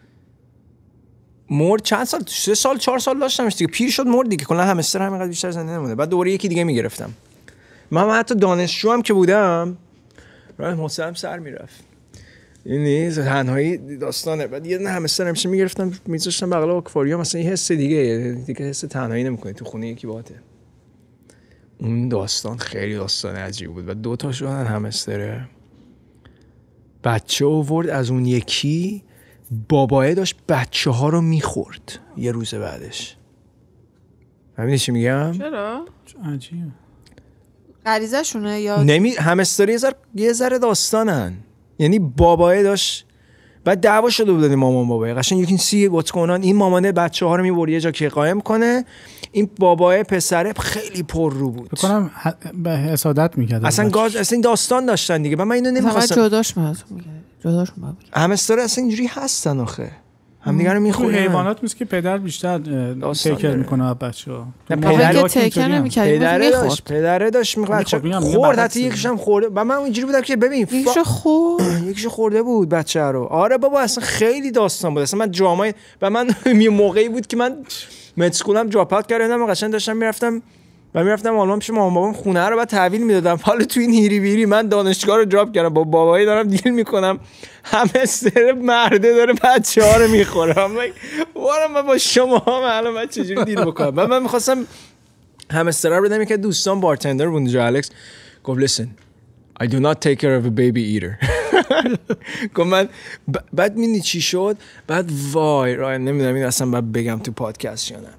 مرد چند سال سه سال چهار سال داشتمش دیگه پیر شد مرد دیگه کلا همستر همینقدر بیشتر زنده نمونده بعد دوباره یکی دیگه میگرفتم من, من حتی دانشجو هم که بودم راه حوصله‌ام سر میرفت یعنی تنهایی داستانه بعد یه دونه همستر همیشه میگرفتم میذاشتم بغل آکواریوم مثلا یه حس دیگه دیگه حس تنهایی نمیکنی تو خونه یکی باهاته اون داستان خیلی داستان عجیب بود و دو تا شدن همستره بچه آورد از اون یکی بابایه داشت بچه ها رو میخورد یه روز بعدش ببینی چی میگم چرا عجیبه غریزه شونه یا نمی همستری یه ذره یه ذره داستانن یعنی بابایه داشت بعد دعوا شده بود مامان بابایه قشنگ یکی سی وات کنن این مامانه بچه ها رو میبره یه جا که قایم کنه این بابایه پسره خیلی پر رو بود فکر کنم به حسادت میکرد اصلا گاز اصلا این داستان داشتن دیگه من اینو نمیخواستم جداش من میگه جداش من همستر اصلا اینجوری هستن آخه هم دیگه رو میخورن حیوانات میشه که پدر بیشتر تیکر میکنه بچه‌ها پدر تیکر نمیکنه پدره داشت پدره داشت میخواد خورد حتی یکیش هم خورده و من اینجوری بودم که ببین یکیش خورد یکیش خورده بود بچه رو آره بابا اصلا خیلی داستان بود اصلا من جامای و من یه موقعی بود که من متسکولم جاپ اوت کردم قشنگ داشتم میرفتم و میرفتم آلمان پیش مامان بابام خونه رو بعد تحویل میدادم حالا تو این هیری بیری من دانشگاه رو دراپ کردم با بابایی دارم دیل میکنم همستر مرده داره بچه‌ها رو میخوره وارم من با شما هم الان من چجوری دیل بکنم من من می‌خواستم همستر رو بدم که دوستان بارتندر بود اونجا الکس گفت listen I do not take care of a baby eater گفت من بعد می‌دونی چی شد بعد وای رای نمیدونم این اصلا بعد بگم تو پادکست یا نه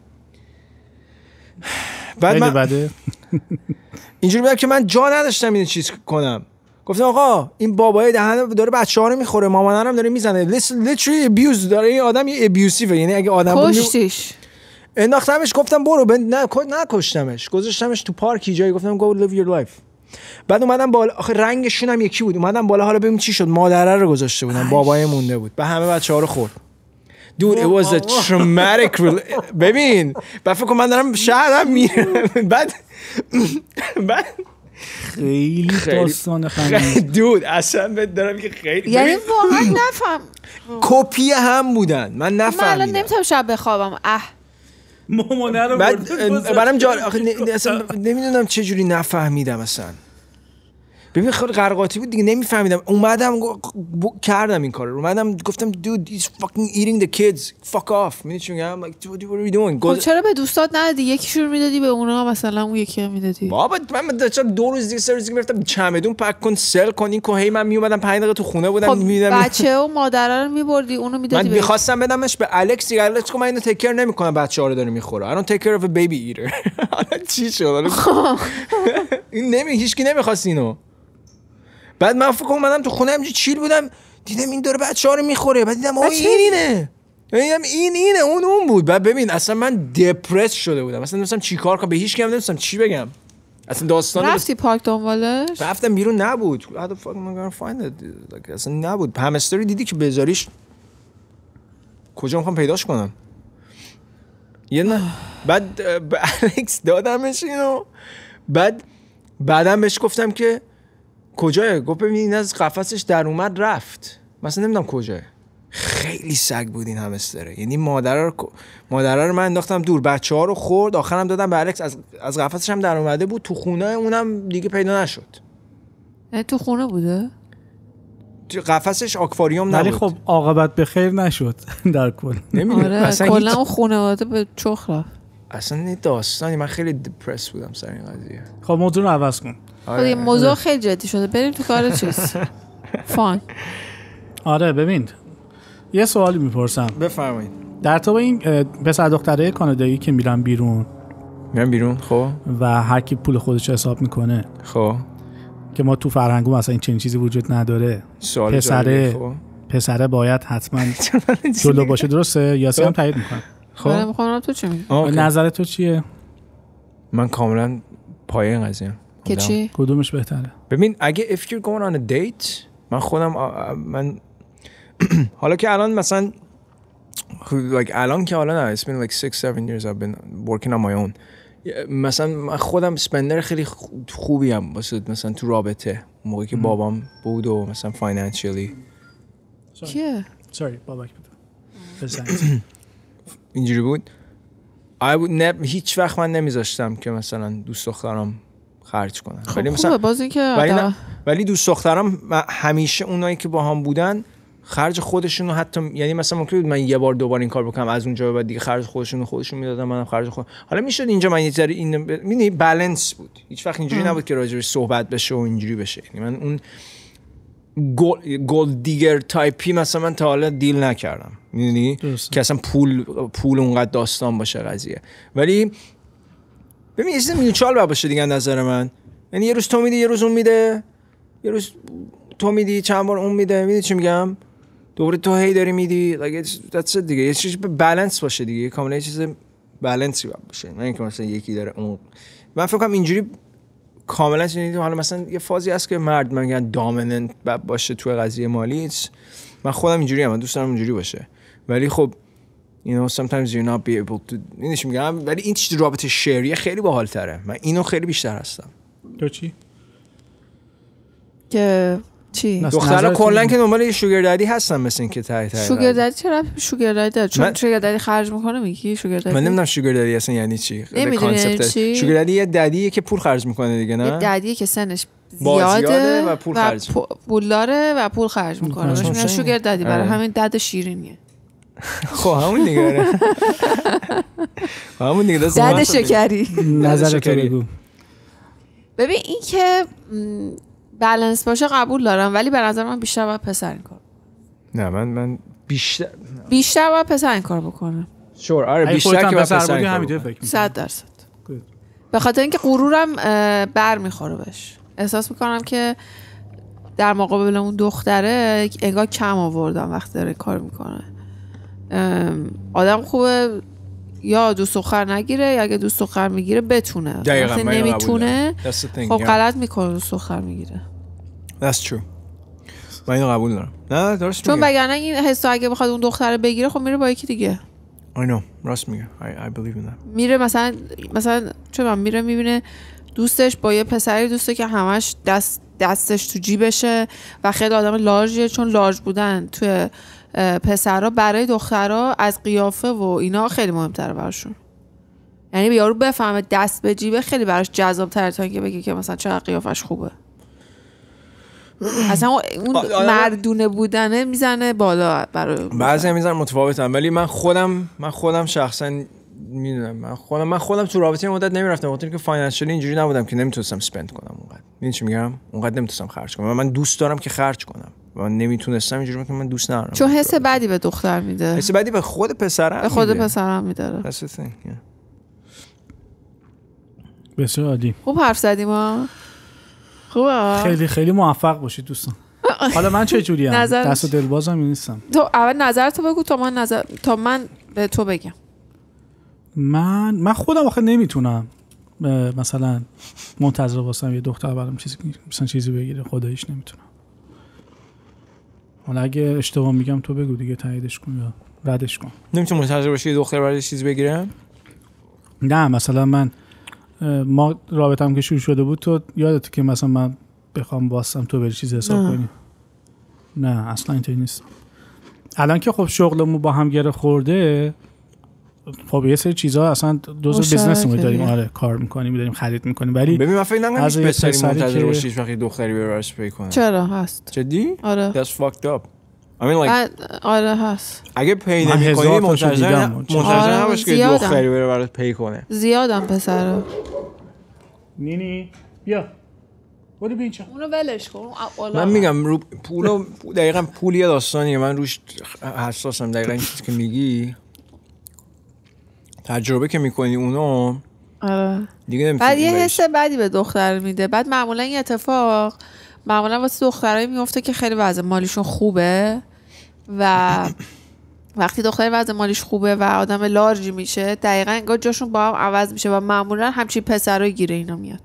بعد من بده. اینجوری بود که من جا نداشتم این چیز کنم گفتم آقا این بابای دهنه داره بچه‌ها رو میخوره مامانم داره میزنه literally abuse داره این آدم یه ابیوسیو یعنی اگه آدم بود کشتیش انداختمش گفتم برو بند نه نکشتمش گذاشتمش تو پارک جایی گفتم go live your life بعد اومدم بالا آخه رنگشون هم یکی بود اومدم بالا حالا ببین چی شد مادره رو گذاشته بودن بابای مونده بود به همه بچه‌ها رو خورد Dude, it was a traumatic ببین بعد فکر کنم من دارم شهرم میرم بعد بعد خیلی داستان خنده دود اصلا بهت دارم که خیلی یعنی واقعا نفهم کپی هم بودن من نفهمیدم من الان نمیتونم شب بخوابم اه مامانه رو بعد برام جا اصلا نمیدونم چه جوری نفهمیدم اصلا ببین خیلی قرقاتی بود دیگه نمیفهمیدم اومدم کردم این کارو اومدم گفتم dude he's fucking eating the kids fuck off میدونی چی میگم like what are we doing خب چرا به دوستات ندادی یکیشون میدادی به اونا مثلا اون یکی هم میدادی بابا من داشتم دو روز دیگه سه روز دیگه میرفتم چمدون پک کن سل کن این کوهی من میومدم پنج دقیقه تو خونه بودم خب میدیدم بچه و مادره رو میبردی اونو میدادی من میخواستم بدمش به الکس دیگه الکس گفت من اینو تیک کیر نمیکنم بچه‌ها رو داره میخوره I don't take care of a baby eater حالا چی شد این نمی هیچکی نمیخواست اینو بعد من فکر کنم اومدم تو خونه همینجوری چیل بودم دیدم این داره بچه‌ها رو میخوره بعد دیدم آ این اینه دیدم این اینه اون اون بود بعد ببین اصلا من دپرس شده بودم اصلا نمی‌دونستم چیکار کنم به هیچ کی هم نمی‌دونستم چی بگم اصلا داستان رفتی پارک دنبالش رفتم بیرون نبود how the fuck am I gonna find it like اصلا نبود همستری دیدی که بذاریش کجا میخوام پیداش کنم یه نه بعد به الکس دادمش اینو، بعد بعدم بهش گفتم که کجاه؟ گفت ببین این از قفسش در اومد رفت، مثلا نمیدونم کجاه. خیلی سگ بود این همستره، یعنی مادر رو مادر رو من انداختم دور، بچه ها رو خورد، آخرم دادم به الکس، از از قفسش هم در اومده بود تو خونه، اونم دیگه پیدا نشد. تو خونه بوده؟ قفسش آکواریوم نبود. ولی خب عاقبت به خیر نشد در کل. آره کلا اون خانواده به چخ رفت. اصلا این داستانی من خیلی دپرس بودم سر این قضیه. خب موضوع رو عوض کن. خب این موضوع خیلی جدی شده، بریم تو کار چیز فان. آره ببین یه سوالی میپرسم. بفرمایید. در تو این پسر دختره کانادایی که میرن بیرون میرن بیرون خب و هر کی پول خودش حساب میکنه، خب که ما تو فرهنگو مثلا این چنین چیزی وجود نداره، پسره خب. پسره باید حتما جلو باشه، درسته؟ یاسی هم تایید میکنه. خب من میخوام تو چی میگی؟ نظر تو چیه؟ من کاملا پایه این قضیه که چی؟ کدومش بهتره؟ ببین اگه if you're going on a date، من خودم من حالا که الان مثلا like الان که حالا نه it's been like six seven years I've been working on my own، مثلا من خودم سپندر خیلی خوبی هم واسه مثلا تو رابطه موقعی که بابام بود و مثلا financially. کیه؟ sorry باباک بود اینجوری بود. I would never هیچ وقت من نمیذاشتم که مثلا دوست دخترم خرج کنن. خب ولی مثلا باز این که ولی, نه، ولی دوست دخترم همیشه اونایی که با هم بودن خرج خودشونو، حتی یعنی مثلا ممکن بود من یه بار دوبار این کار بکنم، از اونجا به بعد دیگه خرج خودشونو خودشون میدادم، منم خرج خودم. حالا میشد اینجا من یه ذره این میدونی بالانس بود، هیچ وقت اینجوری نبود که راجعش صحبت بشه و اینجوری بشه. یعنی من اون گل گل دیگر تایپی مثلا من تا حالا دیل نکردم، میدونی که اصلا پول پول اونقدر داستان باشه قضیه. ولی ببین یه چیز میوچوال باشه دیگه نظر من، یعنی یه روز تو میدی یه روز اون میده، یه روز تو میدی چند بار اون میده، میدونی چی میگم؟ دوباره تو هی داری میدی، like that's it دیگه. یه چیز بالانس باشه دیگه، کاملا یه چیز بالانسی باشه، نه اینکه مثلا یکی داره اون. من فکر کنم اینجوری کاملا چنین. حالا مثلا یه فازی هست که مرد میگن دامیننت باشه تو قضیه مالی، من خودم اینجوری ام، من دوست دارم اینجوری باشه. ولی خب you know sometimes you're not be able to، اینش میگم. ولی این چیز رابطه شریه خیلی باحال‌تره، من اینو خیلی بیشتر هستم. تو چی؟ که چی؟ دخترها کلا که دنبال یه شوگر دادی هستن، مثل این که ته ته شوگر دادی چرا شوگر دادی داره؟ چون شوگر دادی خرج میکنه میگی شوگر دادی. من نمیدونم شوگر دادی اصلا یعنی چی. کانسپت شوگر دادی یه ددیه که پول خرج میکنه دیگه، نه؟ یه ددیه که سنش زیاده و پول خرج پول داره و پول خرج میکنه. بهش میگن شوگر دادی، برای همین دد شیرینیه. خب همون دیگه. همون دیگه دد شکری. نظر تو بگو. ببین این که بالانس باشه قبول دارم، ولی به نظر من بیشتر باید پسر این کار. نه من من بیشتر بیشتر باید پسر این کار بکنه. شور آره بیشتر که پسر بودی همینطوری فکر می‌کنم. صد درصد. به خاطر اینکه غرورم بر میخوره بهش. احساس میکنم که در مقابل اون دختره انگار کم آوردم وقتی داره کار میکنه. آدم خوبه یا دوست دختر نگیره، یا اگه دوست دختر میگیره بتونه. وقتی نمیتونه خب غلط میکنه دوست دختر میگیره. That's true. من اینو قبول دارم. نه درست چون وگرنه این حسو اگه بخواد اون دختره بگیره خب میره با یکی دیگه. I know. راست میگه. I I believe in that. میره مثلا مثلا چون میره میبینه دوستش با یه پسری دوسته که همش دست دستش تو جیبشه و خیلی آدم لارژیه، چون لارژ بودن توی پسرها برای دخترها از قیافه و اینا خیلی مهمتره براشون. یعنی یارو بفهمه دست به جیبه خیلی براش جذاب‌تره تا اینکه بگه که مثلا چقدر قیافش خوبه. اصلا اون مردونه بودنه میزنه بالا برای بعضی میزنن متفاوتن. ولی من خودم من خودم شخصا میدونم من خودم من خودم تو رابطه مدت نمیرفتم، وقتی که فاینانشلی اینجوری نبودم که نمیتونستم سپند کنم اونقدر. میدونی چی میگم؟ اونقدر نمیتونستم خرج کنم. من دوست دارم که خرج کنم. من نمیتونستم اینجوری که من دوست ندارم. چون حس بدی به دختر میده. حس بدی به خود پسرم به خود پسرم میده. بسیار عالی. خوب حرف زدیم ها. خوبه. خیلی خیلی موفق باشید دوستان. حالا من چه جوری ام؟ دست و دلبازم نیستم. تو اول نظرتو بگو تا من نظر تا من به تو بگم. من من خودم آخه نمیتونم مثلا منتظر واسم یه دختر برام چیزی مثلا چیزی بگیره، خداییش نمیتونم. حالا اگه اشتباه میگم تو بگو دیگه، تاییدش کن یا ردش کن. نمیتونم منتظر باشی یه دختر برای چیزی بگیره؟ نه مثلا من ما رابطم که شروع شده بود تو یادته که مثلا من بخوام واسم تو بری چیز حساب نه. کنی نه اصلا اینطوری نیست. الان که خب شغلمون با هم گره خورده خب یه سری چیزا اصلا دوز بیزنسمون داریم آره کار میکنیم داریم خرید میکنیم ولی ببین من فکر نمی‌کنم هیچ پسری منتظر باشه وقتی دختری بره براش پی کنه. چرا هست؟ جدی؟ آره. That's fucked up. I mean like آره هست. اگه پی نمی‌کنی منتظر منتظر نباش که دختری بره براش پی کنه. زیادم پسرا. نینی بیا برو بیا اینجا اونو ولش کن. من میگم رو پولو دقیقاً پولیه داستانیه من روش حساسم دقیقاً این چیزی که میگی تجربه که میکنی اونو آره دیگه نمیتونی بعد یه حس بدی به دختر میده. بعد معمولا این اتفاق معمولا واسه دخترایی میفته که خیلی وضع مالیشون خوبه و وقتی دختری وضع مالیش خوبه و آدم لارجی میشه دقیقاً انگار جاشون با هم عوض میشه و معمولا همچین پسرایی گیره اینا میاد.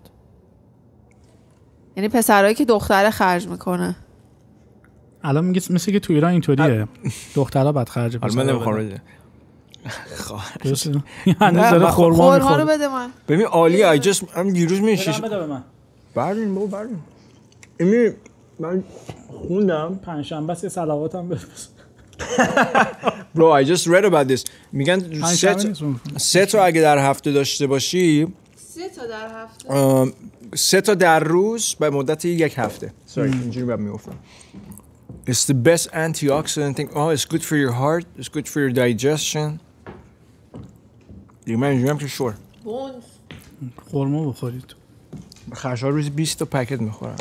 یعنی پسرایی که دختره خرج میکنه. الان میگه مثل که تو ایران اینطوریه دخترها بعد خرج پسرا. من نمیخوام درسته. هنوز داره خورما خورما رو بده من. ببین عالیه ای جست هم دیروز میشیش بده به من. بردین بابا بردین. امی من خوندم پنجشنبه سه صلواتم بفرست. Bro I just read about this. میگن سه تا اگه در هفته داشته باشی سه تا در هفته سه تا در روز به مدت یک هفته. Sorry اینجوری بعد میگفتم. It's the best antioxidant thing. Oh, it's good for your heart. It's good for your digestion. دیگه من اینجوریم که شور بونز خورما بخورید. خرشا روزی بیست تا پکت میخورم.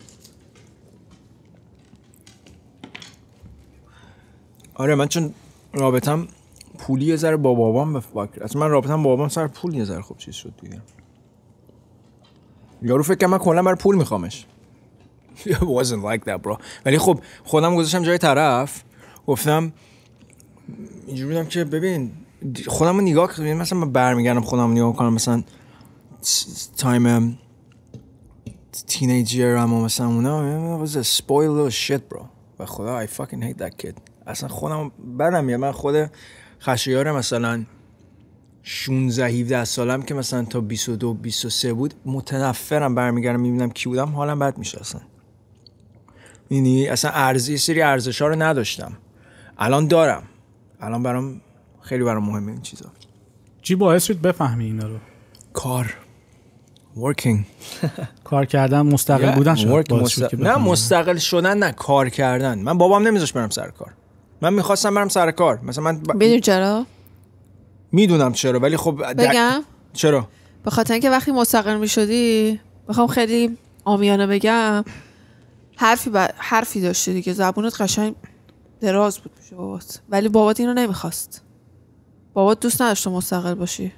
آره من چون رابطم پولی یه ذره با بابام بفکر. اصلا من رابطم با بابام سر پول یه ذره خوب چیز شد دیگه. یارو فکر کنم من کلا برای پول میخوامش. It wasn't like that bro. ولی خب خودم گذاشتم جای طرف گفتم اینجوری بودم که ببین خودم رو نگاه کنم مثلا من برمیگردم خودم رو نگاه کنم مثلا تایم تینیجر هم مثلا اونا was a spoiled little shit bro و خدا I fucking hate that kid. اصلا خودم بدم میاد. من خود خشیار مثلا شانزده هفده سالم که مثلا تا بیست و دو بیست و سه بود متنفرم برمیگردم میبینم کی بودم حالم بد میشه اصلا. یعنی اصلا ارزی سری ارزش‌ها رو نداشتم الان دارم. الان برام خیلی برام مهمه این چیزا. چی باعث شد بفهمی اینا رو؟ کار working کار کردن مستقل yeah, بودن شد باعث شد که نه مستقل شدن نه کار کردن. من بابام نمیذاشت برم سر کار. من میخواستم برم سر کار مثلا من ب... میدونی چرا؟ میدونم چرا ولی خب بگم چرا؟ به خاطر اینکه وقتی مستقل میشدی بخوام خیلی عامیانه بگم حرفی ب... حرفی داشتی دیگه زبونت قشنگ دراز بود پیش بابات ولی بابات اینو نمیخواست. بابات دوست نداشت مستقل باشی.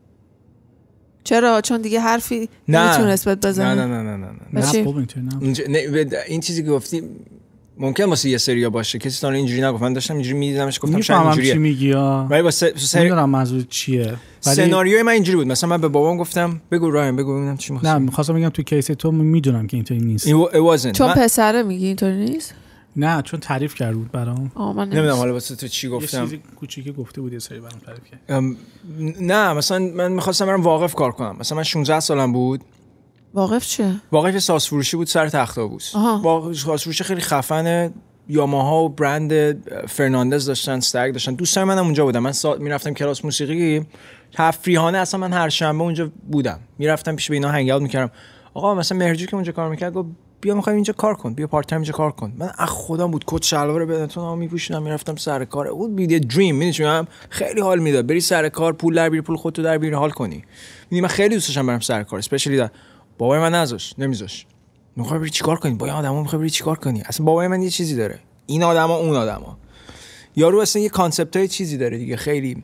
چرا؟ چون دیگه حرفی نمیتونست بهت بزنه. نه نه نه نه نه نه بابا اینطوری نه. این چیزی که گفتی ممکن واسه یه سریا باشه کسی تا اینجوری نگفت. من داشتم اینجوری میدیدمش گفتم شاید اینجوریه. چی میگی ها؟ ولی واسه سری... نمیدونم منظور چیه. سناریوی من اینجوری بود. مثلا من به بابام گفتم بگو رایان بگو ببینم چی می‌خوای. نه می‌خواستم بگم تو کیس تو میدونم که اینطوری نیست. چون پسره میگی اینطوری نیست؟ نه چون تعریف کرد بود برام. نمیدونم حالا واسه تو چی گفتم. یه چیزی کوچیکی گفته بود یه سری برام تعریف کرد. نه مثلا من می‌خواستم برم واقف کار کنم. مثلا من شانزده سالم بود. واقف چیه؟ واقف ساز فروشی بود سر تخت آووس. واقف ساز فروشی خیلی خفنه. یاماها و برند فرناندز داشتن استگ داشتن. دوستای منم اونجا بودم. من سا... میرفتم کلاس موسیقی تفریحانه اصلا من هر شنبه اونجا بودم. میرفتم پیش به اینا هنگ اوت میکردم. آقا مثلا مهرجو که اونجا کار میکرد گفت بیا میخوایم اینجا کار کن بیا پارت تایم اینجا کار کن. من اخ خودم بود کت شلوار بدنتون میپوشیدم میرفتم سر کار. اون بیدی دریم میدونم خیلی حال میداد بری سر کار پول در بیاری پول خودتو در بیاری حال کنی. میدونی من خیلی دوست داشتم برم سر کار اسپشیالی دا بابای من نذاشت نمیذاشت. میخوای بری چیکار کنی با این آدما میخوای بری چیکار کنی. اصلا بابای من یه چیزی داره این آدما اون آدما یارو اصلا یه کانسپتای چیزی داره دیگه خیلی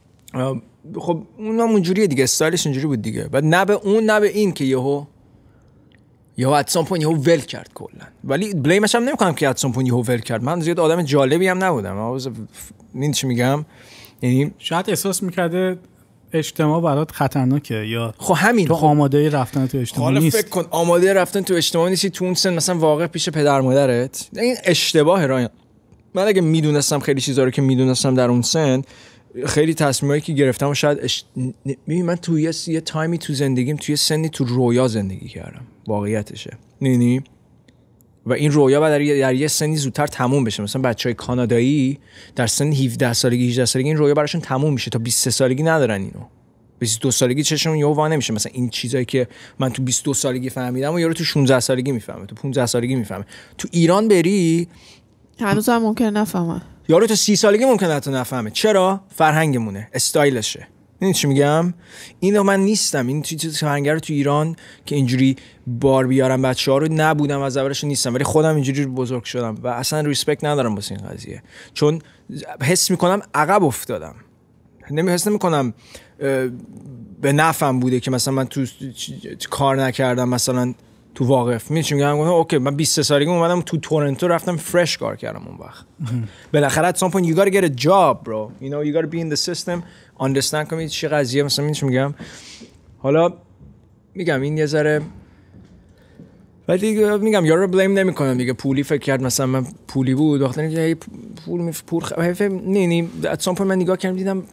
خب اونم اونجوریه دیگه استایلش اونجوری بود دیگه. بعد نه به اون نه به این که یهو یهو اتسام پوینت یهو ول کرد کلا. ولی بلیمش هم نمیکنم که اتسام پوینت یهو ول کرد. من زیاد آدم جالبی هم نبودم. آواز این چی میگم یعنی شاید احساس میکرده اجتماع برات خطرناکه یا خب همین تو آماده رفتن تو اجتماع نیست. حالا فکر کن آماده رفتن تو اجتماع نیستی تو اون سن مثلا واقع پیش پدر مادرت این اشتباه رایان. من اگه میدونستم خیلی چیزا رو که میدونستم در اون سن خیلی تصمیمایی که گرفتم و شاید اش... ن... من توی یه... یه تایمی تو زندگیم توی سنی تو رویا زندگی کردم، واقعیتشه. نه و این رویا بعد در, در یه سنی زودتر تموم بشه. مثلا بچهای کانادایی در سن هفده سالگی هجده سالگی این رویا براشون تموم میشه، تا بیست و سه سالگی ندارن اینو. بیست و دو سالگی چشمون یهو وا نمیشه. مثلا این چیزایی که من تو بیست و دو سالگی فهمیدم و یارو تو شانزده سالگی میفهمه، تو پانزده سالگی میفهمه. تو ایران بری هنوز هم ممکنه نفهمه. یارو تو سی سالگی ممکنه حتی نفهمه. چرا؟ فرهنگمونه، استایلشه. این چی میگم؟ اینو من نیستم. این چیز فرهنگ رو تو ایران که اینجوری بار بیارم بچه‌ها رو نبودم، از اولش نیستم، ولی خودم اینجوری بزرگ شدم و اصلا ریسپکت ندارم واسه این قضیه، چون حس میکنم عقب افتادم. نمی‌حس نمی‌کنم به نفعم بوده که مثلا من تو کار نکردم، مثلا تو واقف می‌چی میگم اوکی من بیست و سه سالگی اومدم تو تورنتو رفتم فرش کار کردم اون وقت. بالاخره at some point you got to get a job bro, you know you got to be in the system, understand کنید چه قضیه. مثلا می‌چی میگم حالا میگم این یه ذره، ولی میگم یارو بلیم نمی‌کنم دیگه. پولی فکر کرد مثلا من پولی بود وقتی که پول می پول خ... نه نه at some point من نگاه کردم دیدم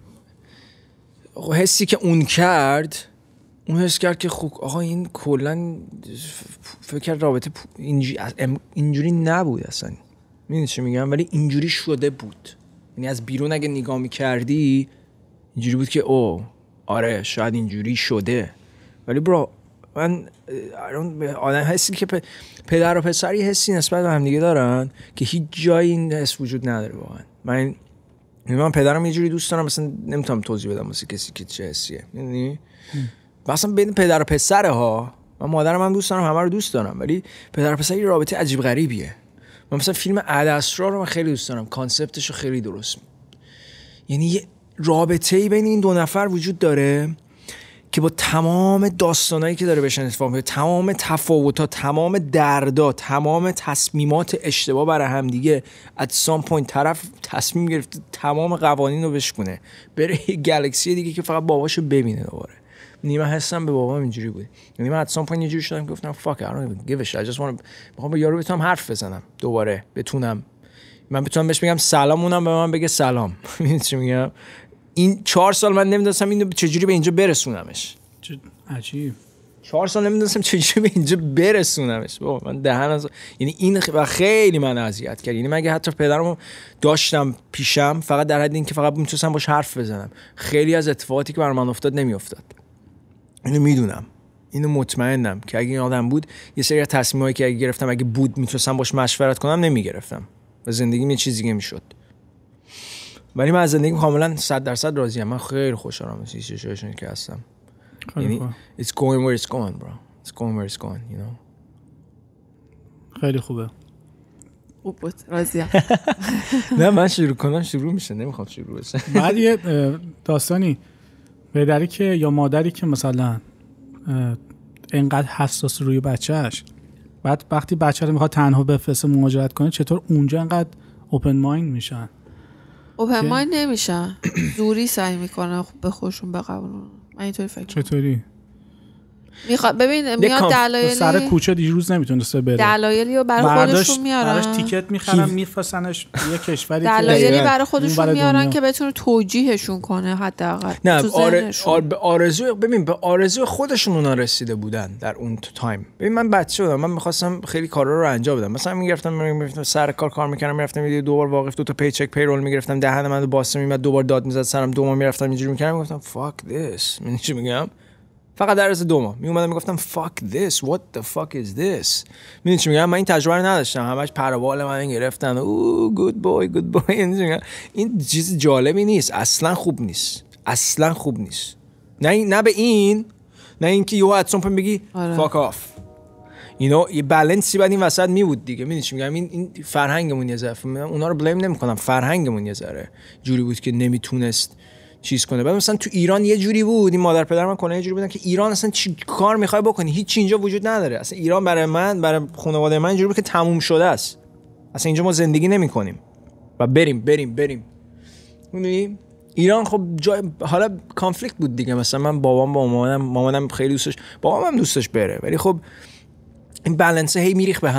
حسی که اون کرد، اون حس کرد که خب آقا این کلا فکر کرد رابطه اینجوری اینجوری نبود اصلا. میدونی چی میگم؟ ولی اینجوری شده بود. یعنی از بیرون اگه نگاه میکردی اینجوری بود که او آره شاید اینجوری شده، ولی برو من آدم حسی که پدر و پسری حسی نسبت به هم دیگه دارن که هیچ جایی این حس وجود نداره واقعا. من من پدرم یه جوری دوست دارم مثلا نمیتونم توضیح بدم واسه کسی که چه حسیه، میدونی؟ مثلا بین پدر و پسره ها، من مادرم هم دوست دارم، همه رو دوست دارم، ولی پدر و پسر یه رابطه عجیب غریبیه. من مثلا فیلم الاسرار رو من خیلی دوست دارم، کانسپتش رو خیلی درست، یعنی یه رابطه‌ای بین این دو نفر وجود داره که با تمام داستانایی که داره بهشون اتفاق میفته، تمام تفاوت‌ها، تمام دردا، تمام تصمیمات اشتباه برای هم دیگه، at some point طرف تصمیم گرفته تمام قوانین رو بشکنه بره یه گالاکسی دیگه که فقط باباشو ببینه دوباره. نیمه حسم به بابام اینجوری بود. یعنی من at some point یه جوری شدم گفتم fuck I don't even give a shit, I just want to میخوام با یارو بتونم حرف بزنم دوباره، بتونم من بتونم بهش بگم سلام، اونم به من بگه سلام. می‌دونی چی میگم؟ این چهار سال من نمیدونستم اینو چجوری به اینجا برسونمش. عجیب. چهار سال نمیدونستم چجوری به اینجا برسونمش. بابا من دهن از یعنی این خیلی من اذیت کرد. یعنی مگه حتی پدرمو داشتم پیشم فقط در حد این که فقط میتونستم باش حرف بزنم، خیلی از اتفاقاتی که بر من افتاد نمیافتاد. اینو میدونم، اینو مطمئنم که اگه این آدم بود یه سری از تصمیمایی که اگه گرفتم اگه بود میتونستم باش مشورت کنم نمیگرفتم و زندگیم یه چیز دیگه میشد. ولی من از زندگیم کاملا صد درصد راضیم. من خیلی خوشحالم از این سیچویشنی که هستم. یعنی it's going where it's going bro, it's going where it's going, you know. خیلی خوبه. خوب بود، راضیم. نه من شروع کنم شروع میشه، نمیخوام شروع بشه. بعد یه داستانی پدری که یا مادری که مثلا اینقدر حساس روی بچهش، بعد وقتی بچه رو میخواد تنها بفرسته مهاجرت کنه، چطور اونجا اینقدر اوپن مایند میشن؟ اوپن مایند نمیشن، زوری سعی میکنه به خودشون بقبولن. من اینطوری فکر چطوری؟ میخواد ببین میاد دلایلی سر کوچه دیروز نمیتونسته بره، دلایلی رو برای خودشون میارن، براش تیکت میخرن میفرستنش یه کشوری، دلایلی برای خودشون میارن که بتونه توجیهشون کنه حداقل. نه آره به آرزو ببین به آرزو خودشون اونا رسیده بودن در اون تایم. ببین من بچه بودم، من میخواستم خیلی کارا رو انجام بدم، مثلا میگرفتم میرفتم سر کار کار میکردم، میرفتم یه دو بار واقف دو تا پی چک پی رول میگرفتم، دهن منو باسته میمد، دو بار داد میزد سرم، دو ماه میرفتم اینجوری میکردم، میگفتم fuck this. من چی میگم؟ فقط در از دو ماه می اومدم میگفتم fuck this, what the fuck is this. میدونی چی میگم؟ من این تجربه رو نداشتم، همش پروبال من گرفتن، اوه good boy good boy. این چیز جالبی نیست، اصلا خوب نیست، اصلا خوب نیست. نه نه به این، نه اینکه یهو اتسون بگی fuck off. you know یه بالانسی بعد این وسط می بود دیگه. میدونی چی میگم؟ این این فرهنگمون یه ذره، اونا رو بلیم نمیکنم، فرهنگمون یه ذره جوری بود که نمیتونست چیز کنه. بعد مثلا تو ایران یه جوری بود، این مادر پدر من کنه یه جوری بودن که ایران اصلا چی کار میخوای بکنی، هیچ اینجا وجود نداره. اصلا ایران برای من، برای خانواده من اینجوری بود که تموم شده است، اصلا اینجا ما زندگی نمیکنیم و بریم بریم بریم. میدونی ایران خب جای حالا کانفلیکت بود دیگه. مثلا من بابام با مامانم، مامانم خیلی دوستش، بابام هم دوستش بره، ولی خب این بالانس هی میریخ به هم،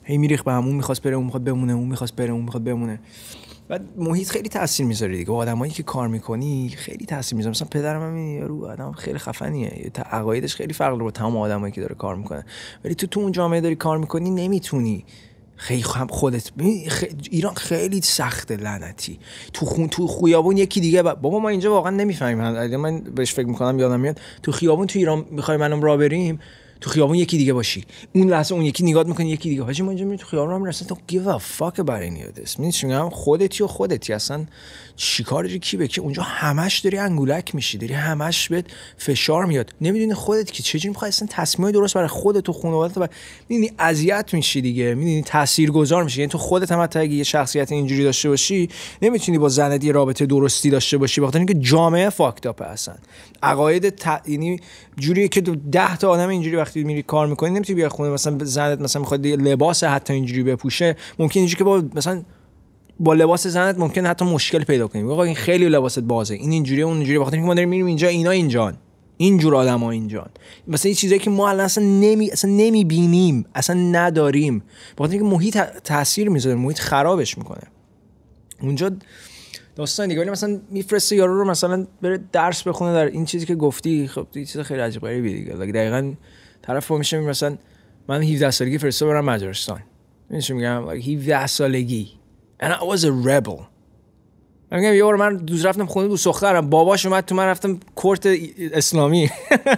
هی میریخ به همون، میخواست بره اون میخواد بمونه، اون میخواست بره اون میخواد بمونه. بعد محیط خیلی تاثیر میذاره دیگه، آدمایی که کار میکنی خیلی تاثیر میذاره. مثلا پدرم هم یارو آدم خیلی خفنیه، عقایدش خیلی فرق داره با تمام آدمایی که داره کار میکنه، ولی تو تو اون جامعه داری کار میکنی نمیتونی خیلی هم خودت خ... ایران خیلی سخته لعنتی. تو خون تو خیابون یکی دیگه ب... بابا ما اینجا واقعا نمیفهمیم. من بهش فکر میکنم یادم میاد تو خیابون تو ایران میخوای منم راه بریم، تو خیابون یکی دیگه باشی، اون لحظه اون یکی نگات میکنه یکی دیگه. حاجی ما اینجا میریم تو خیابون هم رسن تو give a fuck about any of this. میدونی چی میگم؟ خودتی و خودتی، اصلا چیکار داری کی به کی؟ اونجا همش داری انگولک میشی، داری همش بهت فشار میاد، نمیدونی خودت که چجوری میخوای اصلا تصمیمای درست برای خودت و خانواده‌ت بر... میدونی اذیت میشی دیگه، میدونی تاثیرگذار میشی. یعنی تو خودت هم اگه یه شخصیت اینجوری داشته باشی نمیتونی با زنت یه رابطه درستی داشته باشی، بخاطر اینکه جامعه فاکت اپ اصلا. عقاید ت... یعنی جوریه که ده تا آدم اینجوری وقتی میری کار میکنی نمیتونی بیا خونه مثلا زنت مثلا میخواد لباس حتی اینجوری بپوشه، ممکن اینجوری که با مثلا با لباس زنت ممکن حتی مشکل پیدا کنی. آقا این خیلی لباست بازه، این اینجوریه اون اینجوریه، بخاطر اینکه ما داریم میریم اینجا اینا اینجان، اینجور آدما اینجان، مثلا این چیزایی که ما الان اصلا نمی اصلا نمیبینیم، اصلا نداریم، بخاطر اینکه محیط تاثیر میذاره، محیط خرابش میکنه. اونجا داستان دیگه. ولی مثلا میفرسته یارو رو مثلا بره درس بخونه در این چیزی که گفتی، خب این چیز خیلی عجیب غریبی دیگه. دقیقاً طرف میشه مثلا من هفده سالگی فرسته برم مجارستان، میدونی چی میگم؟ هفده سالگی and I was a rebel. من میگم یارو من دوز رفتم خونه دوست دخترم، باباش اومد تو، من رفتم کورت اسلامی.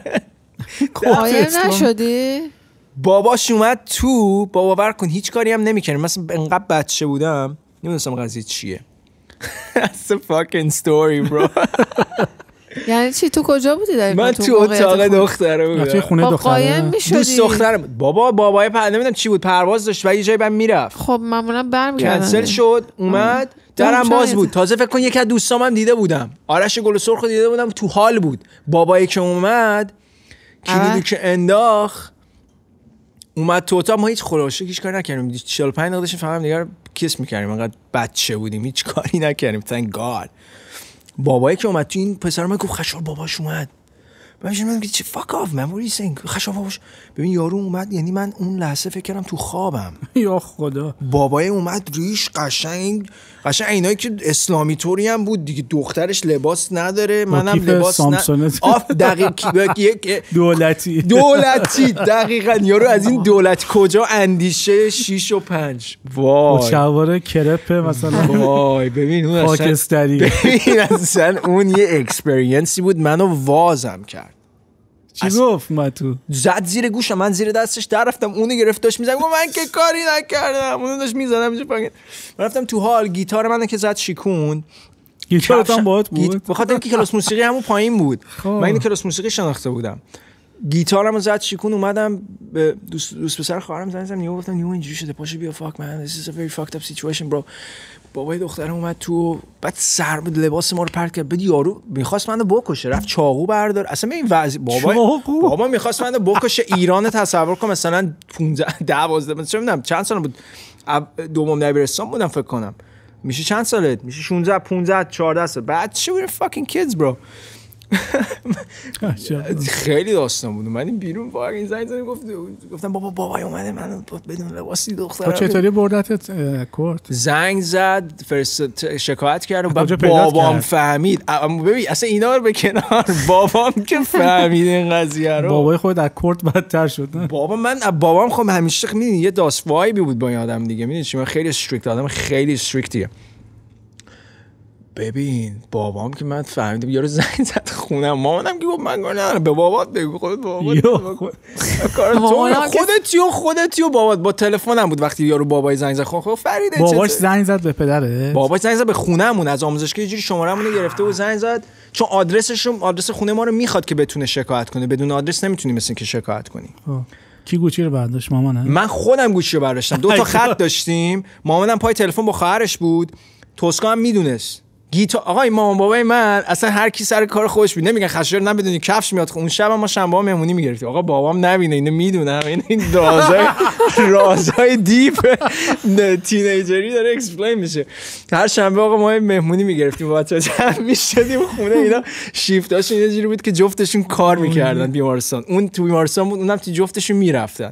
قایم نشدی؟ باباش اومد تو، بابا باور کن هیچ کاری هم نمیکنه. مثلا انقدر بچه بودم نمیدونستم قضیه چیه. That's a fucking story bro. یعنی چی تو کجا بودی دقیقاً؟ من تو اتاق دختره بودم. تو خونه دختره دوست دخترم. بابا بابای پر نمیدونم چی بود، پرواز داشت و یه جایی بعد میرفت. خب معمولا برمیگردن. کنسل شد، اومد درم باز بود. تازه فکر کن یکی از دوستام هم دیده بودم، آرش گل سرخ دیده بودم، تو حال بود. بابایی که اومد کلیدی که انداخت اومد تو اتاق، ما هیچ خلاصه هیچ کاری نکردیم. چهل و پنج دقیقه داشتیم فقط دیگه کیس می‌کردیم، انقدر بچه بودیم هیچ کاری نکردیم. thank god. بابایی که اومد تو این پسر من گفت خشار باباش اومد. من شدم میگم چه fuck off man what are you saying؟ خشار باباش. ببین یارو اومد، یعنی من اون لحظه فکر کردم تو خوابم. یا خدا. بابای اومد ریش قشنگ قشنگ اینایی که اسلامی طوری هم بود دیگه، دخترش لباس نداره، منم لباس نه. آف دقیق دولتی دولتی دقیقاً. یارو از این دولت کجا اندیشه شش و پنج. وای شلوار کرپ مثلا. وای ببین اون خاکستری. ببین اصلا اون یه اکسپریانسی بود، منو وازم کرد. چی گفت؟ من تو زد زیر گوشم، من زیر دستش در رفتم، اونو گرفت داشت میزنم، من که کاری نکردم، اونو داشت میزنم. من رفتم تو حال، گیتار منو که زد شیکون. گیتارت هم باهات بود؟ بخاطر اینکه کلاس موسیقی همون پایین بود، من اینو کلاس موسیقی شناخته بودم. گیتارمو زد شیکون، اومدم به دوست دوست پسر خواهرم زنگ زدم، نیو گفتم نیو اینجوری شده، پاشو بیا فاک من this is a very fucked up situation bro. بابای دخترم اومد تو، بعد سر بود لباس ما رو پرت کرد. بعد یارو می‌خواست منو بکشه، رفت چاقو بردار. اصلا این وضع بابا بابا می‌خواست منو بکشه. ایران تصور کن مثلا پانزده دوازده چه می‌دونم چند سال بود، دوم دبیرستان بودم فکر کنم. میشه چند سالت؟ میشه شانزده پانزده چهارده سال. بعد چه we're fucking kids bro. خیلی داستان بود. من بیرون واقعا این زنگ زدم، گفت گفتم بابا بابای اومده منو بدون لباسی دخترم. چطوری بردتت کورت؟ زنگ زد، فرست شکایت کرد و بعد بابام فهمید. ببین اصلا اینا رو به کنار، بابام که فهمید این قضیه رو. بابای خود از کورت بدتر شد نه؟ بابا من بابام خب همیشه میدونی یه داست وایبی بود با این آدم دیگه، میدونی چی، من خیلی استریکت آدم، خیلی استریکتیه. ببین بابام که من فهمیدم یارو زنگ زد خونم، مامانم که گفت من کار ندارم، به بابات بگو، خودت بابات کار تو خودت و خودت و بابات. با تلفنم بود وقتی یارو بابای زنگ زد. خب فریده باباش زنگ زد به پدره، باباش زنگ زد به خونمون، از آموزشگاه یه جوری شمارهمون رو گرفته و زنگ زد، چون آدرسش آدرس خونه ما رو میخواد که بتونه شکایت کنه، بدون آدرس نمیتونی مثلا که شکایت کنی. کی گوشی رو برداشت؟ مامانه؟ من خودم گوشی رو برداشتم. دو تا خط داشتیم، مامانم پای تلفن با خواهرش بود، توسکا هم میدونست. گیتار آقای مامان بابای من اصلا هر کی سر کار خودش بود، نمیگن خشر نبدونی کفش میاد. اون شب ما شنبه ها مهمونی میگرفتیم. آقا بابام نبینه اینو میدونم، این این رازای رازای دیپ تینیجری داره اکسپلین میشه. هر شنبه آقا ما مهمونی میگرفتیم، بچه‌ها جمع میشدیم خونه، اینا شیفتاشون یه جوری بود که جفتشون کار میکردن بیمارستان. اون تو بیمارستان بود، اونم تو جفتشون میرفتن.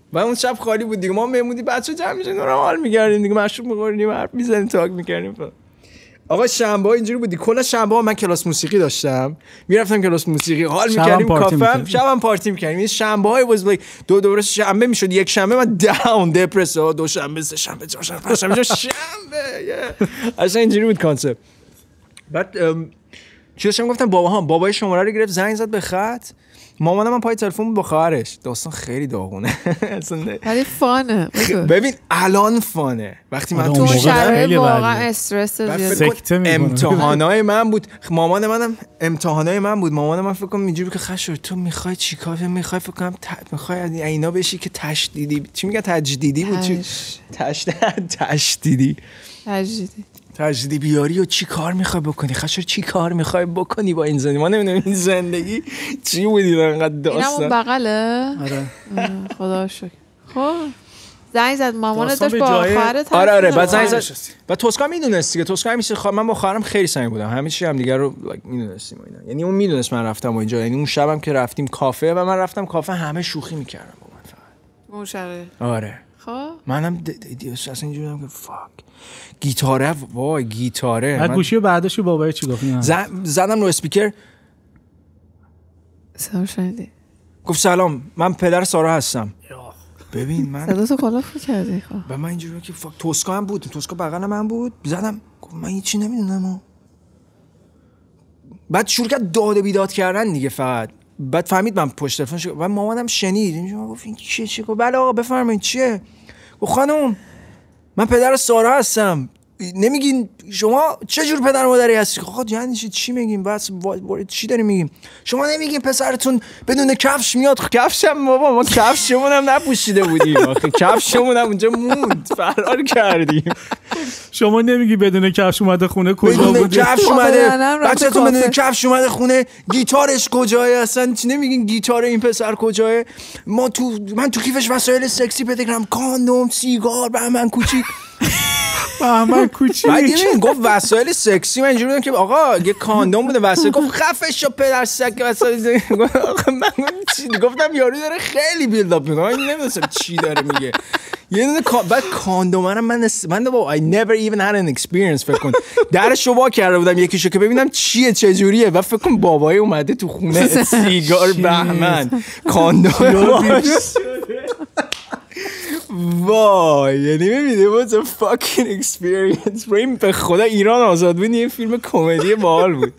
و اون شب خالی بود دیگه. ما مهمونی بچه جمع میشیم دور حال می‌کردیم دیگه، مشروب می‌خوردیم، حرف می‌زدیم، تاک می‌کردیم. آقا شنبه اینجوری بودی. کلا شنبه من کلاس موسیقی داشتم، میرفتم کلاس موسیقی، حال می‌کردیم، کافه، شبم پارتی می‌کردیم. این شنبه‌های واز لایک دو دوباره شنبه میشد، یک شنبه من داون دپرس، دو شنبه، سه شنبه، چهار شنبه، پنج شنبه، شنبه. اصلا اینجوری بود کانسپت. بعد چی داشتم گفتم، بابا ها بابای شماره رو گرفت، زنگ زد به خط. مامانم من پای تلفن بود با خواهرش. داستان خیلی داغونه. ولی فانه. ببین الان فانه. وقتی من تو شرایط واقعا استرس زیاد. امتحانای من بود. مامان منم امتحانای من بود. مامان من فکر کنم اینجوری که خشور تو میخوای چیکار میخوای فکر کنم میخوای اینا بشی که تشدیدی، چی میگن تجدیدی بود، چی تشدیدی تجدیدی تجدیدی بیاری و چی کار میخوای بکنی؟ خشور چی کار میخوای بکنی با این زندگی؟ ما نمیدونم این زندگی چی بودی انقدر داستان. اینم بغله. آره خدا شکر. خب زنگ زد مامانت داشت با خواهرت. آره آره بعد زنگ زد. بعد توسکا میدونست دیگه. توسکا همیشه خ... من با خواهرم خیلی صمیمی بودم، همیشه هم دیگه رو like میدونستیم و اینا. یعنی اون میدونست من رفتم اونجا، یعنی اون شبم که رفتیم کافه و من رفتم کافه همه شوخی میکردم با من فقط. اون شب. آره. خب منم اصلا اینجوری بودم که فاک گیتاره، وای گیتاره. بعد گوشیو برداشتی بابای چی گفت؟ زدم رو اسپیکر. سلام شنیدی؟ گفت سلام من پدر سارا هستم. ببین من صدا تو کلاف کردی. خب و من اینجوری که فاک توسکا هم بود، توسکا بغل من بود. زدم گفت من هیچی نمیدونم. بعد شروع کرد داد و بیداد کردن دیگه فقط. بعد فهمید من پشت تلفن شد و مامانم شنید. اینجوری گفت این چیه چیه؟ گفت بله آقا بفرمایید چیه؟ گفت خانم من پدر سارا هستم، نمیگین شما چه جور پدر مادری هستی؟ آقا یعنی چی میگین؟ بس چی داری میگین؟ شما نمیگین پسرتون بدون کفش میاد؟ کفشم بابا ما کفشمون هم نپوشیده بودیم، آخه کفشمون هم اونجا موند، فرار کردیم. شما نمیگی بدون کفش اومده خونه؟ کجا بدون بوده؟ کفش اومده بچه‌تون بدون کفش اومده خونه؟ گیتارش کجاه اصلا؟ چی نمیگین گیتار این پسر کجاه؟ ما تو من تو کیفش وسایل سکسی پیدا کردم، کاندوم، سیگار، بهمن کوچیک. بهمن کوچیک. بعد این گفت وسایل سکسی. من اینجوری بودم که آقا یه کاندوم بوده وسایل. گفت خفه شو پدر سگ وسایل. آقا من چی گفتم؟ یارو داره خیلی بیلد اپ میکنه، من نمیدونم چی داره میگه. یه دونه بعد کاندوم من من من با I never even had an experience. فکر کن درشو وا کرده بودم یکیشو که ببینم چیه چه جوریه و فکر کن بابای اومده تو خونه سیگار بهمن کاندوم. وای یعنی ببینید it was a fucking experience. به خدا ایران آزاد بود یه فیلم کمدی باحال بود.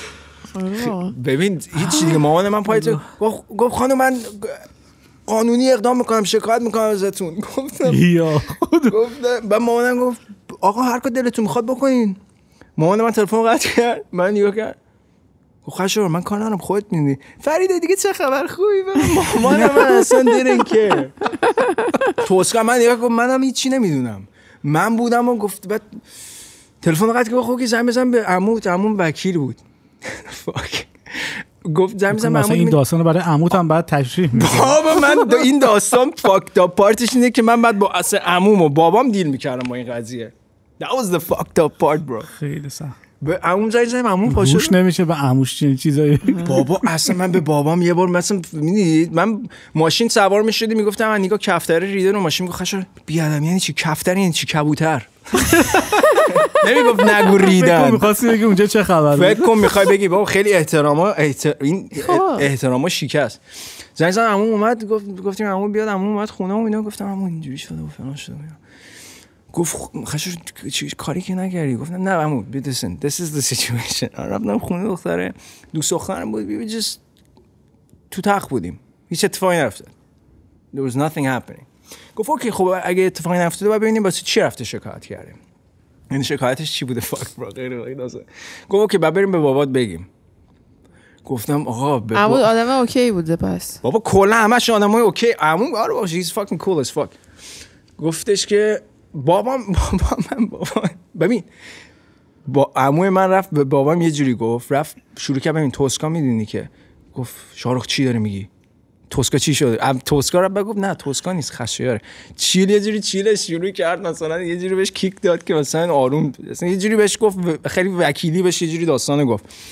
ببین هیچ دیگه. مامان من پای تو گفت خانم من قانونی اقدام میکنم، شکایت میکنم ازتون. گفتم یا خدا. گفتم بعد مامانم گفت آقا هر کار دلتون میخواد بکنین. مامان من تلفن قطع کرد، من نگاه کرد خشور من کار ندارم خودت میدونی. فریده دیگه چه خبر خوبی؟ مامان من اصلا دیرن که توسکا من نگاه کن منم هیچی نمیدونم. من بودم و گفت بعد تلفن قطع کرد. خب که زنگ بزن به عمو، عمو وکیل بود. گفت زنگ بزن به عمو. این داستانو برای عموت هم بعد تشریح میدم. بابا من این داستان فاکت اپ پارتش اینه که من بعد با اصلا عموم و بابام دیل میکردم با این قضیه. That was the fucked up part bro. خیلی سخت. به عموم زنگ زدم، عموم پاشو. گوش نمیشه به عموش چیزایی. بابا اصلا من به بابام یه بار مثلا میدید من ماشین سوار میشدی میگفتم من نگاه کفتر ریده رو ماشین. میگفت خشر بیادم یعنی چی کفتر؟ یعنی چی کبوتر؟ نمیگفت نگو ریدن. فکر می‌خواستی بگی اونجا چه خبره؟ فکر کن میخوای بگی بابا خیلی احتراما احتر... این احتراما شیکست. زنگ زدم عموم اومد، گفت گفتیم عمو بیاد. عمو اومد خونه و اینا. گفتم عمو اینجوری شده و فلان شده. گفت خشش چی کاری که نکردی؟ گفتم نه عمو listen this is the situation. رفتم خونه دختره دوست دخترم بود. we just تو تخت بودیم، هیچ اتفاقی نیفتاد. there was nothing happening. گفت اوکی خب اگه اتفاقی نیفتاده باید ببینیم واسه چی رفته شکایت کردیم. این شکایتش چی بوده؟ فاک برو غیر این اصلا. گفت اوکی بعد بریم به بابات بگیم. گفتم آقا به عمو آدم اوکی بوده پس. بابا کلا همش آدمای اوکی. عمو آره بابا he's fucking cool as fuck. گفتش که بابام بابا من بابا ببین با عموی من رفت به بابام یه جوری گفت، رفت شروع کرد ببین توسکا میدونی که گفت شارخ چی داره میگی؟ توسکا چی شده؟ توسکا رو بگفت نه توسکا نیست خشیاره. چیل یه جوری چیلش شروع کرد مثلا یه جوری بهش کیک داد که مثلا آروم مثلا یه جوری بهش گفت خیلی وکیلی بهش یه جوری داستانو گفت.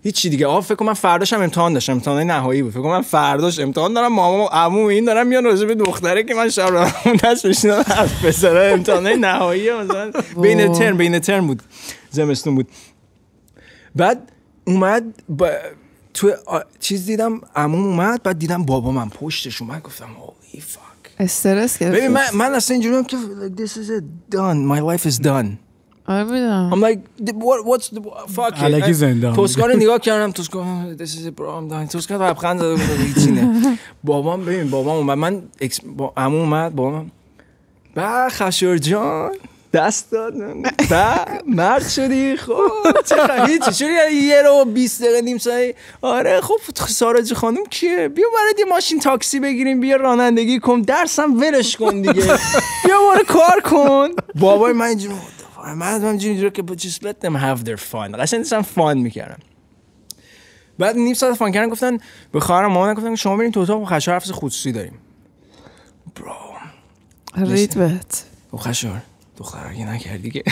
هیچی دیگه. آقا فکر کنم من فرداش هم امتحان داشتم، امتحان نهایی بود. فکر کنم من فرداش امتحان دارم، مامان و عمو این دارم میان راجع به دختره که من شب رفتم دست بشینم حرف بزنم. امتحان نهایی مثلا بین ترم بین ترم بود، زمستون بود. بعد اومد با... تو چیز دیدم عموم اومد، بعد دیدم بابا من پشتش اومد، گفتم holy fuck استرس گرفت. ببین من من اصلا اینجوریام که this is it done my life is done. آره میدونم. I'm like what what's the fuck it. الکی زندان. توسکار نگاه کردم، توسکار this is it bro I'm done. توسکار لبخند زد گفت هیچی نه. بابام ببین بابام اومد، من با عمو اومد بابام با خشور جان دست داد با مرد شدی. خب چرا هیچی چوری یه رو بیست دقیقه نیم ساعت. آره خب سارا خانم کیه؟ بیا برات یه ماشین تاکسی بگیریم، بیا رانندگی کن، درسم ولش کن دیگه، بیا برو کار کن. بابای من اینجوری من اینجوری که just let them have their fun. قشنگ داشتم فان میکردم. بعد نیم ساعت فان کردن گفتن به خواهرم مامانم گفتن شما بریم تو اتاق خشار حرف خصوصی داریم. برو رید بهت او خشار دختر اگه نکردی که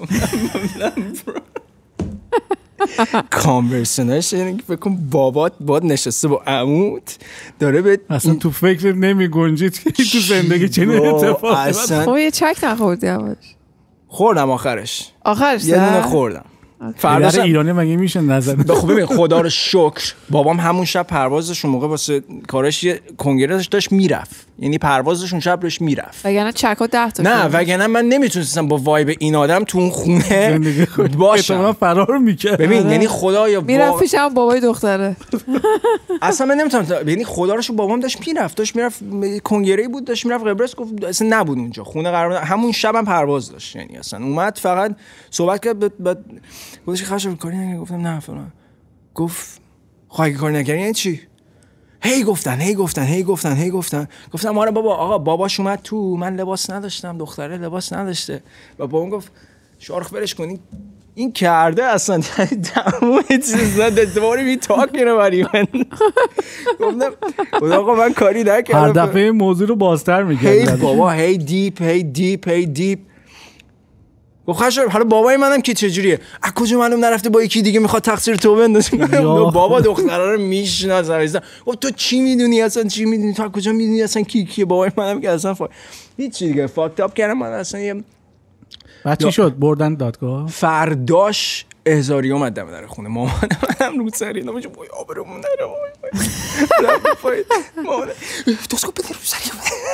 کانورسنش یعنی فکر کن بابات باد نشسته با عموت داره به اصلا تو فکر نمی گنجید که تو زندگی چنین اتفاقی. خب یه چک نخوردی همش؟ خوردم آخرش آخرش یه دونه خوردم. فرداش ایرانی مگه میشه نزد؟ خب ببین خدا رو شکر بابام همون شب پروازش اون موقع واسه کارش یه کنگره داشت میرفت، یعنی پروازش اون شب روش میرفت، وگرنه چکا ده تا. نه وگرنه من نمیتونستم با وایب این آدم تو اون خونه باشم، فرار میکرد. ببین یعنی خدایا میرفت پیشم بابای دختره. اصلا من نمیتونم، یعنی خدا رو شکر بابام داشت میرفت داشت میرفت کنگره بود داشت میرفت قبرس، گفت اصلا نبود اونجا خونه قرار، همون شب هم پرواز داشت، یعنی اصلا اومد فقط صحبت کرد بعد گفتش خشم کاری نکردی؟ گفتم نه فلان. گفت خواهی کاری نکردی یعنی چی؟ هی گفتن هی گفتن هی گفتن هی گفتن گفتم آره بابا آقا باباش اومد تو، من لباس نداشتم دختره لباس نداشته و بابام گفت شارخ برش کنی این کرده اصلا تمام چیز زده دوباره بی تاک میره بری من. گفتم آقا من کاری نکردم. هر دفعه موضوع رو بازتر میگه هی بابا هی دیپ هی دیپ هی دیپ. گفت خشم حالا بابای منم که چجوریه؟ از کجا معلوم نرفته با یکی دیگه میخواد تقصیر تو بندازه؟ بابا دختره رو میشناسه. گفت تو چی میدونی اصلا چی میدونی تو از کجا میدونی اصلا کی کیه؟ بابای منم که اصلا فا... هیچ چیز دیگه فاکت اپ کردم من اصلا. یه بعد چی شد؟ بردن دادگاه؟ فرداش احضاری اومد دم در خونه مامان منم رو سری نمیشه وای آبرومون نره وای مامان تو اسکو بده رو سری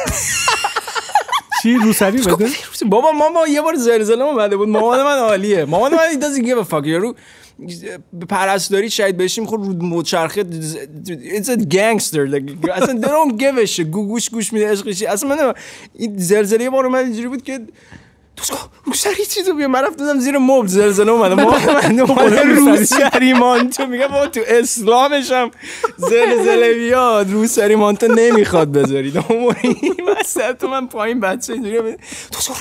چی روسری بده؟ بابا ماما یه بار زلزله اومده بود، مامان من عالیه، مامان من این doesn't give a fuck. یارو پرستاری شاید بشیم خود رو مچرخه it's a gangster like اصلا they don't give a shit. گوش گوش میده عشقشی. اصلا من این زلزله یه بار اومد اینجوری بود که تو روسری چیزو بیا من رفتم زیر مبل زلزله اومده مامان من اومده روسری مانتو میگه بابا تو اسلامش هم زلزله بیاد روسری مانتو نمیخواد بذارید عمری واسه تو من پایین بچه اینجوری تو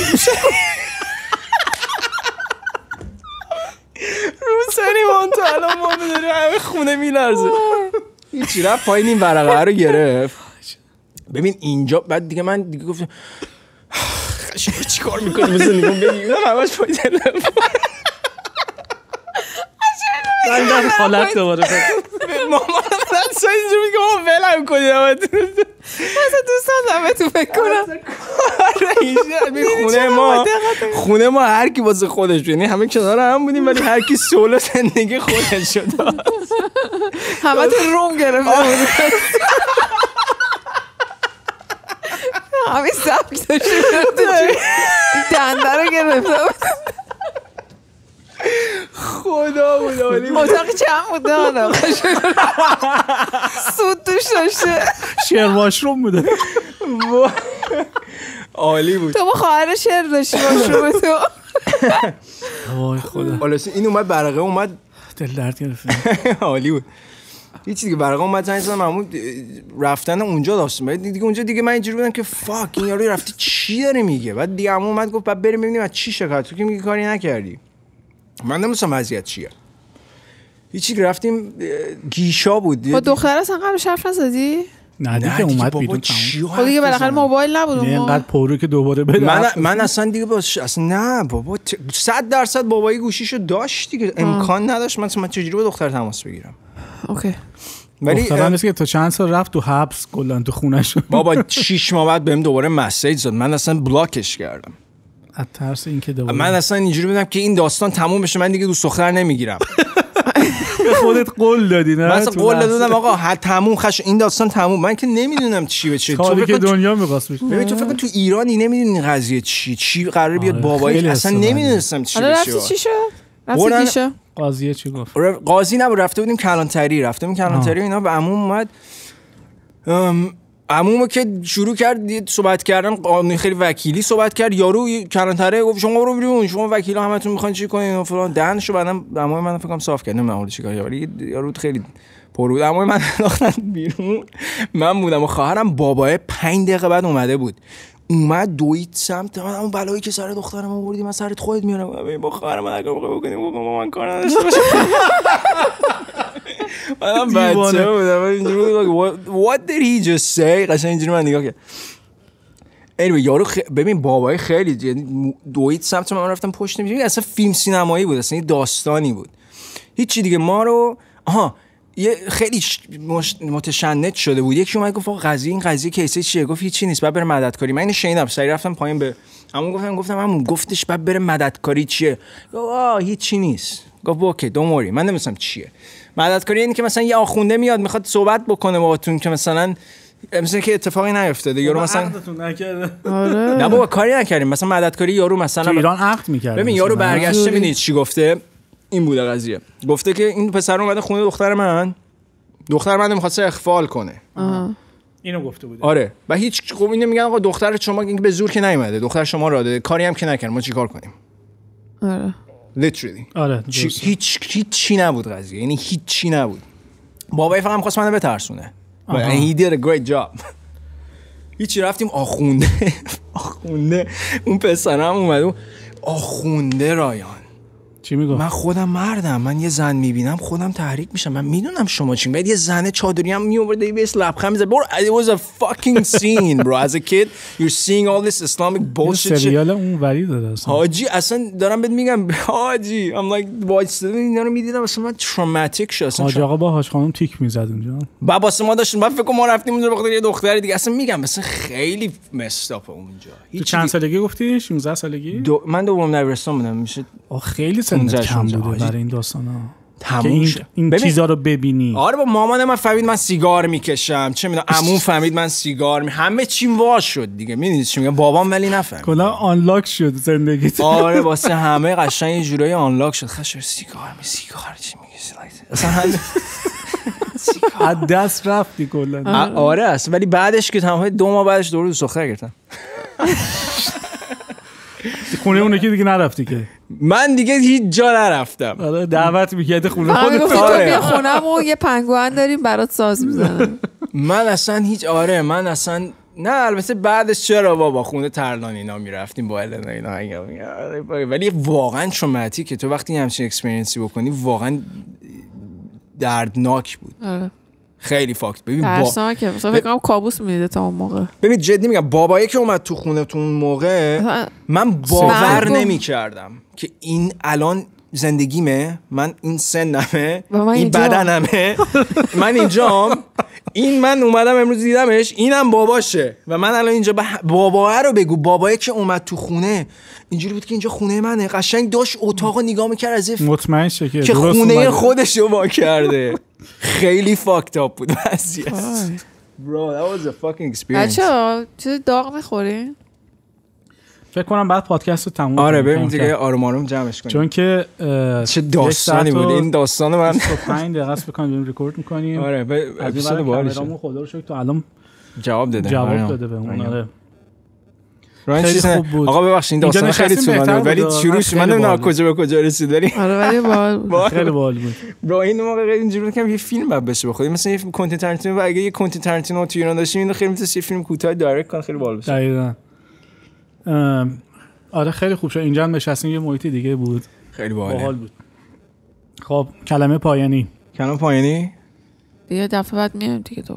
روسری مانتو الان ما بداری همه خونه میلرزه. هیچی رفت پایین این ورقه رو گرفت. ببین اینجا بعد دیگه من دیگه گفتم چی کار میکنی مثل نگم بگیم همش پایین تلفن من در حالت دوباره مامان من اصلا اینجا میگه ما ولم کنی اصلا دوست دارم تو فکر کنم خونه ما خونه ما هر کی واسه خودش، یعنی همه کنار هم بودیم ولی هر کی سولو زندگی خودش شد. همه تو روم گرفته بود همین سبک داشته دنده رو گرفته بود. خدا بود عالی بود. اتاقی چند بوده آنم سود توش داشته شیر واشروم بوده عالی بود. تو با خواهر شیر داشتی واشروم تو. وای خدا. حالا این اومد برقه اومد دل درد گرفت. عالی بود. هیچ دیگه برقه اومد زنگ زدم همون رفتن اونجا داشتم دیگه اونجا دیگه من اینجوری بودم که فاک این یارو رفتی چی داره میگه. بعد دیگه همون اومد گفت بعد بریم ببینیم از چی شکایت تو که میگی کاری نکردی. من نمی‌دونم وضعیت چیه. هیچی رفتیم گیشا بود. با دختر اصلا قبلش حرف نزدی؟ نه دیگه اومد بیرون خب دیگه بالاخره موبایل نبود اون اینقدر پرو که دوباره بده. من من اصلا دیگه باش اصلا نه بابا صد درصد بابایی گوشیشو داشت دیگه، امکان نداشت من من چجوری با دختر تماس بگیرم. اوکی ولی دخترم که تا چند سال رفت تو حبس کلا تو خونه‌ش. بابا شش ماه بعد بهم دوباره مسیج زد، من اصلا بلاکش کردم از ترس اینکه دوباره. من اصلا اینجوری بودم که این داستان تموم بشه من دیگه دوست دختر نمیگیرم. به خودت قول دادی نه؟ من اصلا قول دادم آقا ها تموم خش این داستان تموم. من که نمیدونم چی به چی تو که دنیا می‌خواست بشه. ببین تو فکر تو ایرانی نمیدونی قضیه چی چی قراره بیاد بابایی، اصلا نمیدونستم چی بشه. چی شد؟ رفتی چی قاضیه چی گفت؟ قاضی نبود، رفته بودیم کلانتری، رفته بودیم کلانتری اینا و عموم اومد. عمومو که شروع کرد صحبت کردن قانونی خیلی وکیلی صحبت کرد. یارو کلانتری گفت شما برو بیرون، شما وکیلا همتون میخوان چی کنین و فلان. دهنشو بعدم عموم من فکر کنم صاف کرد، نمیدونم چیکار کرد ولی یارو خیلی پر بود. عموم من انداختن بیرون، من بودم و خواهرم بابای پنج دقیقه بعد اومده بود، اومد دوید سمت من. اون بلایی که سر دخترم آوردی من سرت خودت میارم. با خواهرم اگه بخوای بکنیم با من کار نداشته باشه. منم بچه بودم اینجوری what did he just say قشنگ اینجوری من نگاه کرد. anyway یارو خ... ببین بابای خیلی یعنی دوید سمت من رفتم پشت نمیشه. اصلا فیلم سینمایی بود، اصلا داستانی بود هیچی دیگه. ما رو آها یه خیلی مش... متشنج شده بود. یکی اومد گفت قضیه این قضیه کیسه چیه؟ گفت هیچی نیست بعد بره مددکاری. من اینو شنیدم سری رفتم پایین به همون گفتم گفتم همون گفتش بعد بره مددکاری چیه؟ گفت آ هیچی نیست. گفت اوکی دونت وری. من نمی‌دونم چیه مددکاری. اینه که مثلا یه آخونده میاد میخواد صحبت بکنه باهاتون که مثلا مثلا که اتفاقی نیفتاده یارو مثلا آره نه بابا کاری نکردیم. مثلا مددکاری یارو مثلا تو ایران عقد می‌کرد. ببین یارو برگشته ببینید چی گفته. این بوده قضیه. گفته که این پسر اومده خونه دختر من، دختر من می‌خواد اخفال کنه. آها اینو گفته بوده. آره و هیچ خوب اینو میگن آقا دختر شما اینکه به زور که نیومده، دختر شما را داده، کاری هم که نکرد، ما چیکار کنیم؟ آره literally آره هیچ هیچ چی نبود قضیه، یعنی هیچ چی نبود. بابای فقط می‌خواست منو بترسونه. and he did a great job. هیچی رفتیم آخونده آخونده اون پسرم اومد آخونده رایان چی میگه؟ من خودم مردم، من یه زن میبینم خودم تحریک میشم، من میدونم شما چی. بعد یه زنه چادری هم میآورده بیس لبخند میزد. برو it was a fucking scene bro as a kid you're seeing all this Islamic bullshit. سریال اون وری داره اصلا. حاجی اصلا دارم بهت میگم حاجی I'm like وایس اینا رو میدیدم اصلا من تروماتیک شدم. حاج آقا با حاج خانم تیک میزد اونجا. بابا ما داشتیم بعد فکر کنم ما رفتیم اونجا بخاطر یه دختر دیگه. اصلا میگم مثلا خیلی مستاپ اونجا. تو چند سالگی گفتی؟ شانزده سالگی؟ دو... من دوم دبیرستان بودم. میشه خیلی سن کم بوده برای این داستانا تموم این, شد. این ببین... چیزا رو ببینی. آره با مامان من فهمید من سیگار میکشم، چه میدونم عموم فهمید من سیگار می... همه چیم وا شد دیگه. میدونید چی میگم؟ بابام ولی نفهمید. کلا آنلاک شد زندگیت. آره واسه همه قشنگ یه جورایی آنلاک شد. خاطر سیگار می سیگار چی میگی اصلا همه از دست رفتی کلا. آره اصلا ولی بعدش که تمام دو ماه بعدش دوره دوست دختر گرفتم. خونه اون که دیگه نرفتی که؟ من دیگه هیچ جا نرفتم. آره دعوت می‌کرد خونه خودت. خودت. آره بیا خونه‌مو یه پنگوئن داریم برات ساز می‌زنم. من اصلا هیچ آره من اصلا نه البته بعدش چرا بابا خونه ترلان اینا میرفتیم با النا اینا ولی واقعا تروماتیک که تو وقتی همچین اکسپریانسی بکنی واقعا دردناک بود. آره خیلی فاکت. ببین ترسناکه مثلا فکر کنم کابوس میده تا اون موقع. ببین جدی میگم بابایی که اومد تو خونه تو اون موقع من باور نمی‌کردم که این الان زندگیمه، من این سنمه، این بدنمه، من اینجام، این من اومدم امروز دیدمش، اینم باباشه و من الان اینجا بابا رو بگو. بابایی که اومد تو خونه اینجوری بود که اینجا خونه منه، قشنگ داشت اتاقو نگاه می‌کرد از if مطمئن شه که خونه خودش رو وا کرده. خیلی فاکت اپ بود وضعیت. Bro that was a fucking experience. بچه‌ها چیز داغ می‌خورین؟ فکر کنم بعد پادکست رو تموم آره بریم دیگه آروم آروم جمعش کنیم چون که چه داستانی بود این داستان. من پنج دقیقه است بکنیم ریکورد می‌کنیم. آره به اپیزود باحالش خدا رو شکر تو الان جواب داده جواب داده به اون. آره خیلی خوب بود. آقا ببخشید این داستان خیلی طولانی بود ولی شروعش من نمیدونم کجا به کجا رسید ولی آره ولی باحال خیلی باحال بود. برو این موقع اینجوری که یه فیلم بعد بشه بخواد مثلا یه کانتنت تارنتینو و اگه یه کانتنت تارنتینو تو ایران داشتیم اینو خیلی میتونه یه فیلم کوتاه دایرکت کن خیلی باحال بشه. دقیقاً. آره خیلی خوب شد. اینجا هم نشستیم یه محیط دیگه بود. خیلی باحال بود. خب کلمه پایانی. کلمه پایانی؟ دیگه دفعه بعد میایم دیگه دوباره.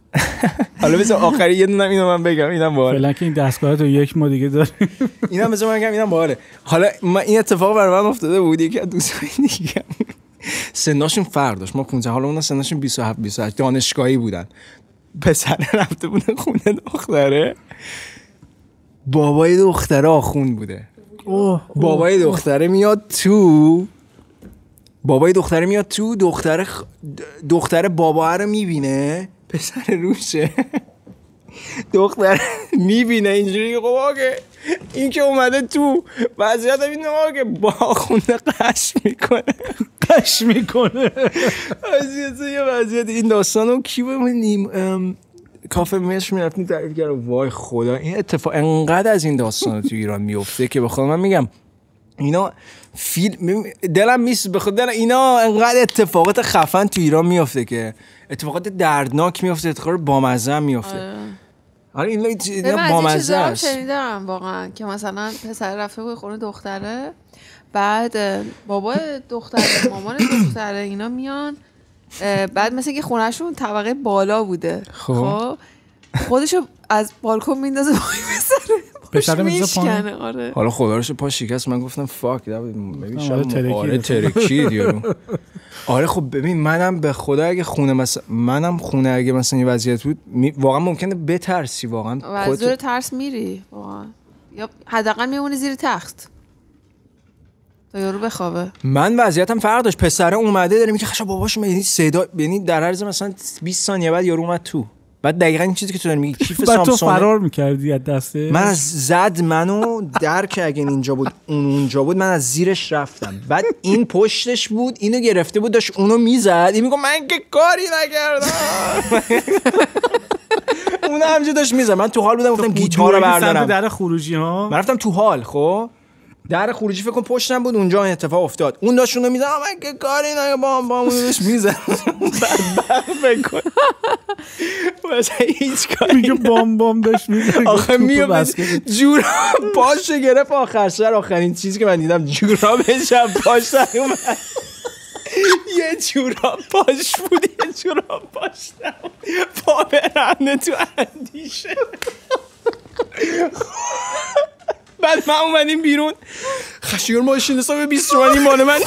حالا بذار آخری یه دونم اینو من بگم، اینم باحال. فعلا که این دستگاه تو یک ما دیگه داریم. اینم بذار من بگم، اینم باحاله. حالا من این اتفاق برای من افتاده بود، یکی از دوستای دیگه سناشون فرق داشت. ما پانزده، حالا اونا سناشون بیست و هفت بیست و هشت، دانشگاهی بودن. پسر رفته بودن خونه دختره، بابای دختره آخوند بوده. اوه بابای دختره میاد تو بابای دختره میاد تو دختره خ... دختره بابا رو میبینه، پسر روشه. دختره میبینه اینجوری، خب آگه این که اومده تو وضعیت این آگه با خونده قش میکنه قش میکنه وضعیت یه وضعیت. این داستانو کی بمونیم کافه مصر میرفتیم تعریف کرد. وای خدا این اتفاق انقدر از این داستان تو ایران میفته که بخوام من میگم اینا فیلم دلم میس بخواد دلم اینا انقدر اتفاقات خفن تو ایران میفته که اتفاقات دردناک میفته، اتفاقات بامزه میفته. آره این اینا بامزه است. من شنیدم واقعا که مثلا پسر رفته بود خونه دختره، بعد بابا دختره مامان دختره اینا میان، بعد مثلا که خونهشون طبقه بالا بوده، خب خودشو از بالکن میندازه پسر میشکنه. آره حالا خدا رو شکر پا شکست. من گفتم فاک ببین شما آره ترکید یارو. آره خب ببین منم به خدا اگه خونه مثلا منم خونه اگه مثلا این وضعیت بود می... واقعا ممکنه بترسی، واقعا از دور ترس میری واقعا، یا حداقل میمونی زیر تخت تا یارو بخوابه. من وضعیتم فرق داشت. پسره اومده داره میگه خشا باباش میگه صدا، یعنی در عرض مثلا بیست ثانیه بعد یارو اومد تو. بعد دقیقاً این چیزی که تو داری میگی کیف سامسونگ، بعد تو فرار می‌کردی از دسته من. از زد منو در که اگه اینجا بود اون اونجا بود، من از زیرش رفتم. بعد این پشتش بود، اینو گرفته بود داشت اونو میزد. این میگه من که کاری نکردم. اون همینجوری داشت میزد. من تو حال بودم گفتم گیتار رو بردارم. در خروجی ها من رفتم تو حال. خب در خروجی فکر کنم پشتم بود، اونجا این اتفاق افتاد. اون داشت اونو میزد، من که کاری نکردم، بام بام اونش میزد. بعد فکر کن واسه هیچ کاری میگه بام بام داشت میزد. آخه میاد جورا پاش گرفت آخر سر. آخرین چیزی که من دیدم جورا بشم پاش در اومد. یه جورا پاش بود، یه جورا پاش نبود، پا برنده تو اندیشه. بعد ما اومدیم بیرون، خشیور ماشین حساب بیست تومانی مال من.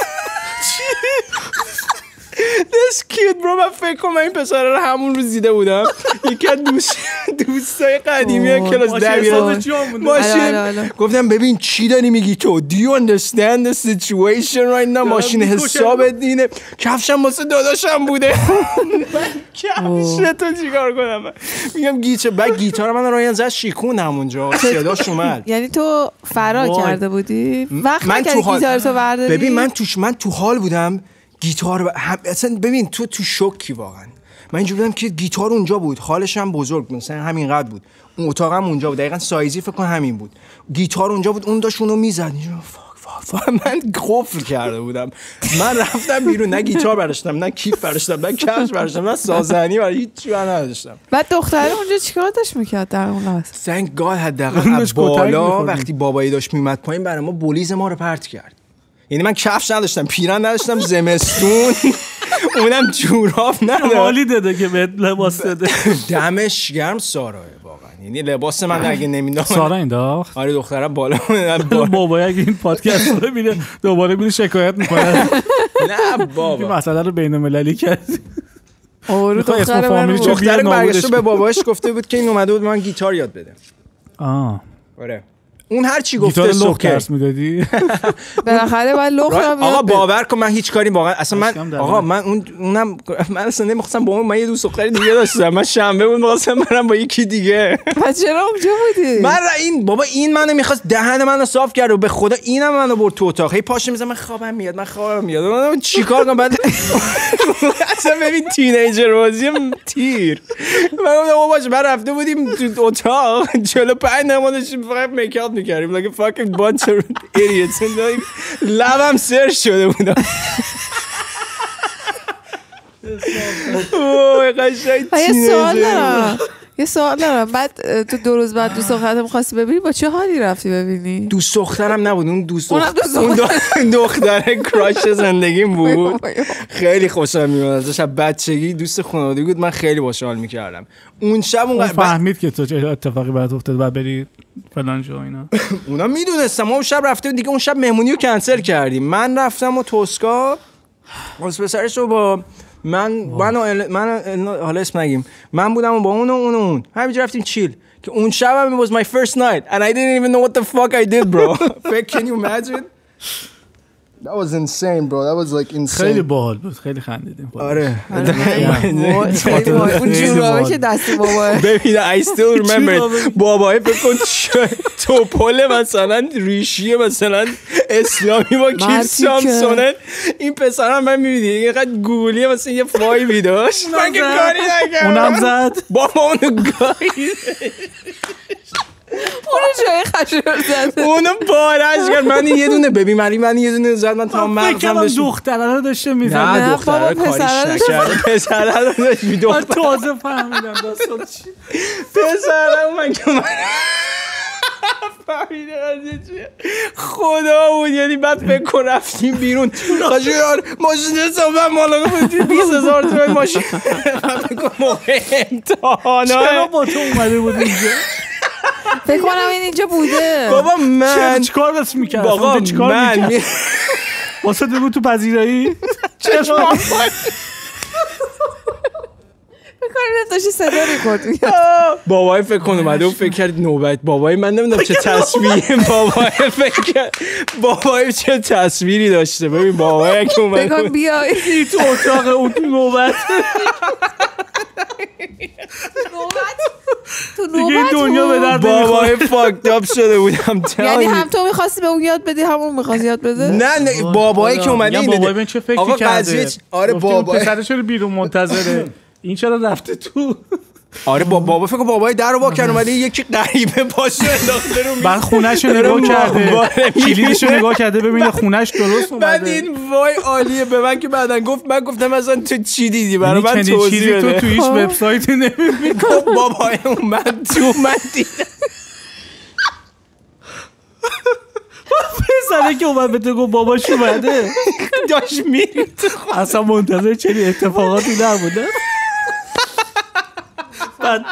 This cute bro. من فکر کنم این پسر رو همون روز دیده بودم. یکی از دوست دوستای قدیمی کلاس دبیرستان ماشین. گفتم ببین چی داری میگی تو؟ Do you understand the situation right now؟ ماشین حساب دینه. کفشم واسه داداشم بوده. کفش تو چیکار کنم؟ میگم گیچه. بعد گیتار من رو زد شیکون همونجا صداش اومد. یعنی تو فرار کرده بودی؟ وقت نکردی گیتار تو برداری؟ ببین من توش من تو حال بودم. گیتار هم... اصلا ببین تو تو شوکی واقعا. من اینجوری بودم که گیتار اونجا بود، حالش هم بزرگ بود، مثلا همین قد بود. اون اتاقم اونجا بود، دقیقاً سایزی فکر کنم همین بود. گیتار اونجا بود، اون داشت اونو میزد. فاک فاک فاک. من قفل کرده بودم. من رفتم بیرون، نه گیتار برداشتم، نه کیف برداشتم، نه کفش برداشتم، نه سازنی برای هیچ چیزی نداشتم. بعد دختره اونجا چیکار داشت میکرد در اون لحظه؟ Thank God حداقل بالا وقتی بابایی داشت میومد پایین برای ما بولیز ما رو پرت کرد. یعنی من کفش نداشتم، پیرن نداشتم، زمستون اونم جوراب نداشتم. حالی داده که بهت لباس داده. دمش گرم ساراه واقعا. یعنی لباس من اگه نمیداد سارا انداخت. آره دختره بالا. بابا اگه این پادکست رو ببینه دوباره میره شکایت میکنه. نه بابا این مسئله رو بین‌المللی کرد. آره دختره من دختره برگشت به باباش گفته بود که این اومده بود من گیتار یاد بده. آه آره اون هر چی گفته گیتار لخ درس میدادی. بالاخره باید لخ رو آقا باور کن من هیچ کاری واقعا اصلا من آقا من اون اونم من اصلا نمیخواستم با من یه دوست دختری دیگه داشتم. من شنبه بود می‌خواستم برم با یکی دیگه. پس چرا اونجا بودی؟ من این بابا این منو می‌خواست دهن منو صاف کرد و به خدا اینم منو برد تو اتاق. هی پاش می‌زنم من خوابم میاد من خوابم میاد. من چیکار کنم بعد اصلا ببین تینیجر بازی تیر. من بابا باش من رفته بودیم تو اتاق چهل و پنج نمادش فقط میکاپ می‌کردیم like a fucking bunch of idiots. لبم سر شده بودم. اوه قشنگ یه سوال دارم. یه سوال دارم. بعد تو دو روز بعد دوست دخترت می‌خواستی ببینی، با چه حالی رفتی ببینی؟ دوست دخترم نبود، اون دوست اون دختر کراش زندگیم بود. خیلی خوشم میومد ازش، بچگی دوست خانوادگی بود، من خیلی باهاش حال می‌کردم. اون شب اون فهمید که تو چه اتفاقی برات افتاد بعد بری فلان جو اینا. اونا میدونستم. اون شب رفتیم دیگه، اون شب مهمونیو کنسل کردیم. من رفتم و توسکا واسه پسرش رو با من من ال... من حالا اسم نگیم، من بودم و با اون و اون و اون همینجا رفتیم چیل که اون شب هم it was my first night and I didn't even know what the fuck I did bro. Can you imagine? That was insane bro. That was like insane. خیلی باحال بود، خیلی خندیدیم. آره خیلی باحال. اون جورایی که دست بابا ببین I still remember بابای فکر کن توپل مثلا ریشی مثلا اسلامی با کیف سامسونه. این پسرم من می‌بینی اینقدر گوگلی مثلا یه فایلی داشت، من که کاری نکردم، اونم زد بابا اونو گاهی اونو جای خشر زد، اونو بارش کرد. من یه دونه ببین من من یه دونه زد، من تا مغزم داشت دختره رو داشته میزد. نه دختره کاریش نکرد، پسره رو داشت میدوخت. تازه فهمیدم داستان چی. پسره من که من فهمیده قضیه چیه خدا بود. یعنی بعد فکر کن رفتیم بیرون خواهش یار ماشین حسابم مالا گفتیم بیست هزار تومن ماشین. فکر کن موقع امتحانه چرا با تو اومده بود اینجا؟ فکر کنم این اینجا بوده. بابا من چیکار دست میکرد؟ بابا من واسه دو تو پذیرایی چشم بکنیم داشتی صدا ریکورد میکرد. بابای فکر کن اومده و فکر کرد نوبت بابای من نمیدونم چه تصویری بابای فکر کرد بابای چه تصویری داشته. ببین بابای که اومده بگم بیایی تو اتاق اون تو نوبت نوبت تو دیگه دنیا به درد بابای فاکت اپ شده بودم. یعنی هم تو میخواستی به اون یاد بدی هم اون میخواستی یاد بده؟ نه نه بابایی که اومده اینه بابای من چه فکری کرده؟ آره بابا پسرش رو بیرون منتظره، این چرا رفته تو؟ آره بابا بابا فکر بابای در رو وا کرد اومده یکی غریبه پاشو انداخته رو میز. بعد خونه‌شو نگاه کرده، کلیدشو نگاه کرده ببینه خونه‌ش درست اومده. بعد این وای عالیه به من که بعدن گفت، من گفتم مثلا تو چی دیدی برای من توضیح بده. تو تو هیچ وبسایتی نمی‌بینی. بابای من تو من دیدم پسره که اومد به تو گفت باباش اومده داشت میری اصلا منتظر چنین اتفاقاتی نبوده. بعد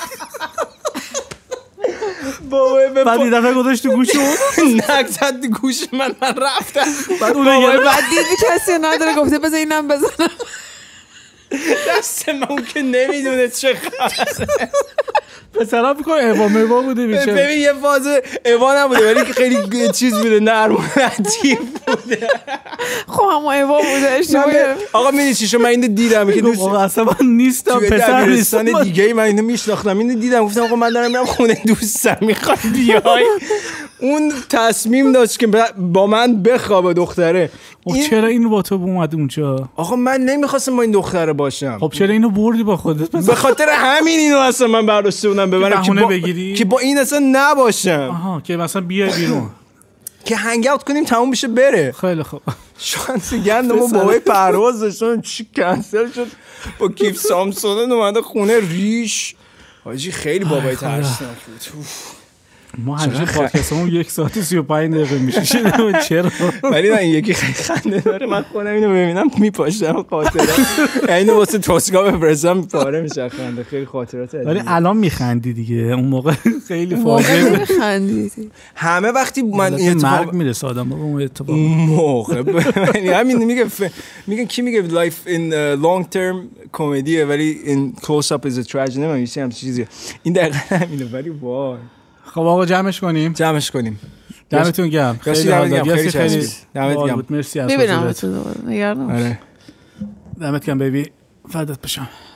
بابای بعد این دفعه گذاشت تو گوشو نک زد گوش من من رفتم. بعد اون بعد دیدی کسی نداره گفته بذار اینم بزنم. دست من اون که نمیدونه چه خبره. پسرم بکنه ایوان ایوان بوده بیچاره. ببین یه فاز ایوان نبوده ولی که خیلی چیز بوده، نرم و لطیف بوده. خب هم ایوان بوده اشتباهی. آقا میدونی چی شو من اینو دیدم که دوست اصلا من نیستم پسر نیستم دیگه، من اینو میشناختم اینو دیدم گفتم آقا من دارم میرم خونه دوستم میخواد بیای. اون تصمیم داشت که با من بخوابه دختره. این... چرا اینو با تو اومد اونجا؟ آقا من نمیخواستم با این دختره باشم. خب چرا اینو بردی با خودت؟ به خاطر همین اینو اصلا من برداشته بودم ببرم که با... بگیری؟ که با این اصلا نباشم. آها که مثلا بیای بیرون که هنگ اوت کنیم تموم بشه بره. خیلی خوب. شانس گندمو بابای پرواز داشتن چی کنسل شد با کیف سامسون اومده خونه ریش. حاجی خیلی بابای ترسناک بود. ما همیشه پادکستمون یک ساعت و سی و پنج دقیقه میشه. چرا؟ ولی نه این یکی خیلی خنده داره. من خودم اینو ببینم میپاشم خاطره. اینو واسه توسکا بفرستم پاره میشه خنده. خیلی خاطرات عجیبه. ولی الان میخندی دیگه، اون موقع خیلی فاجعه بود. میخندیدی. همه وقتی من این اتفاق مرگ میرسه آدم با اون اتفاق. موقع یعنی همین میگه میگن کی میگه life in long term کمدیه ولی in close up is a tragedy. نمیشه هم چیزی. این دقیقاً همینه ولی وای. خب آقا جمعش کنیم جمعش کنیم. دمتون گرم. خیلی دمت گرم. خیلی خیلی دمت گرم. مرسی از ببینم تو دوباره. نگران نباش. دمت گرم بیبی. فدات بشم.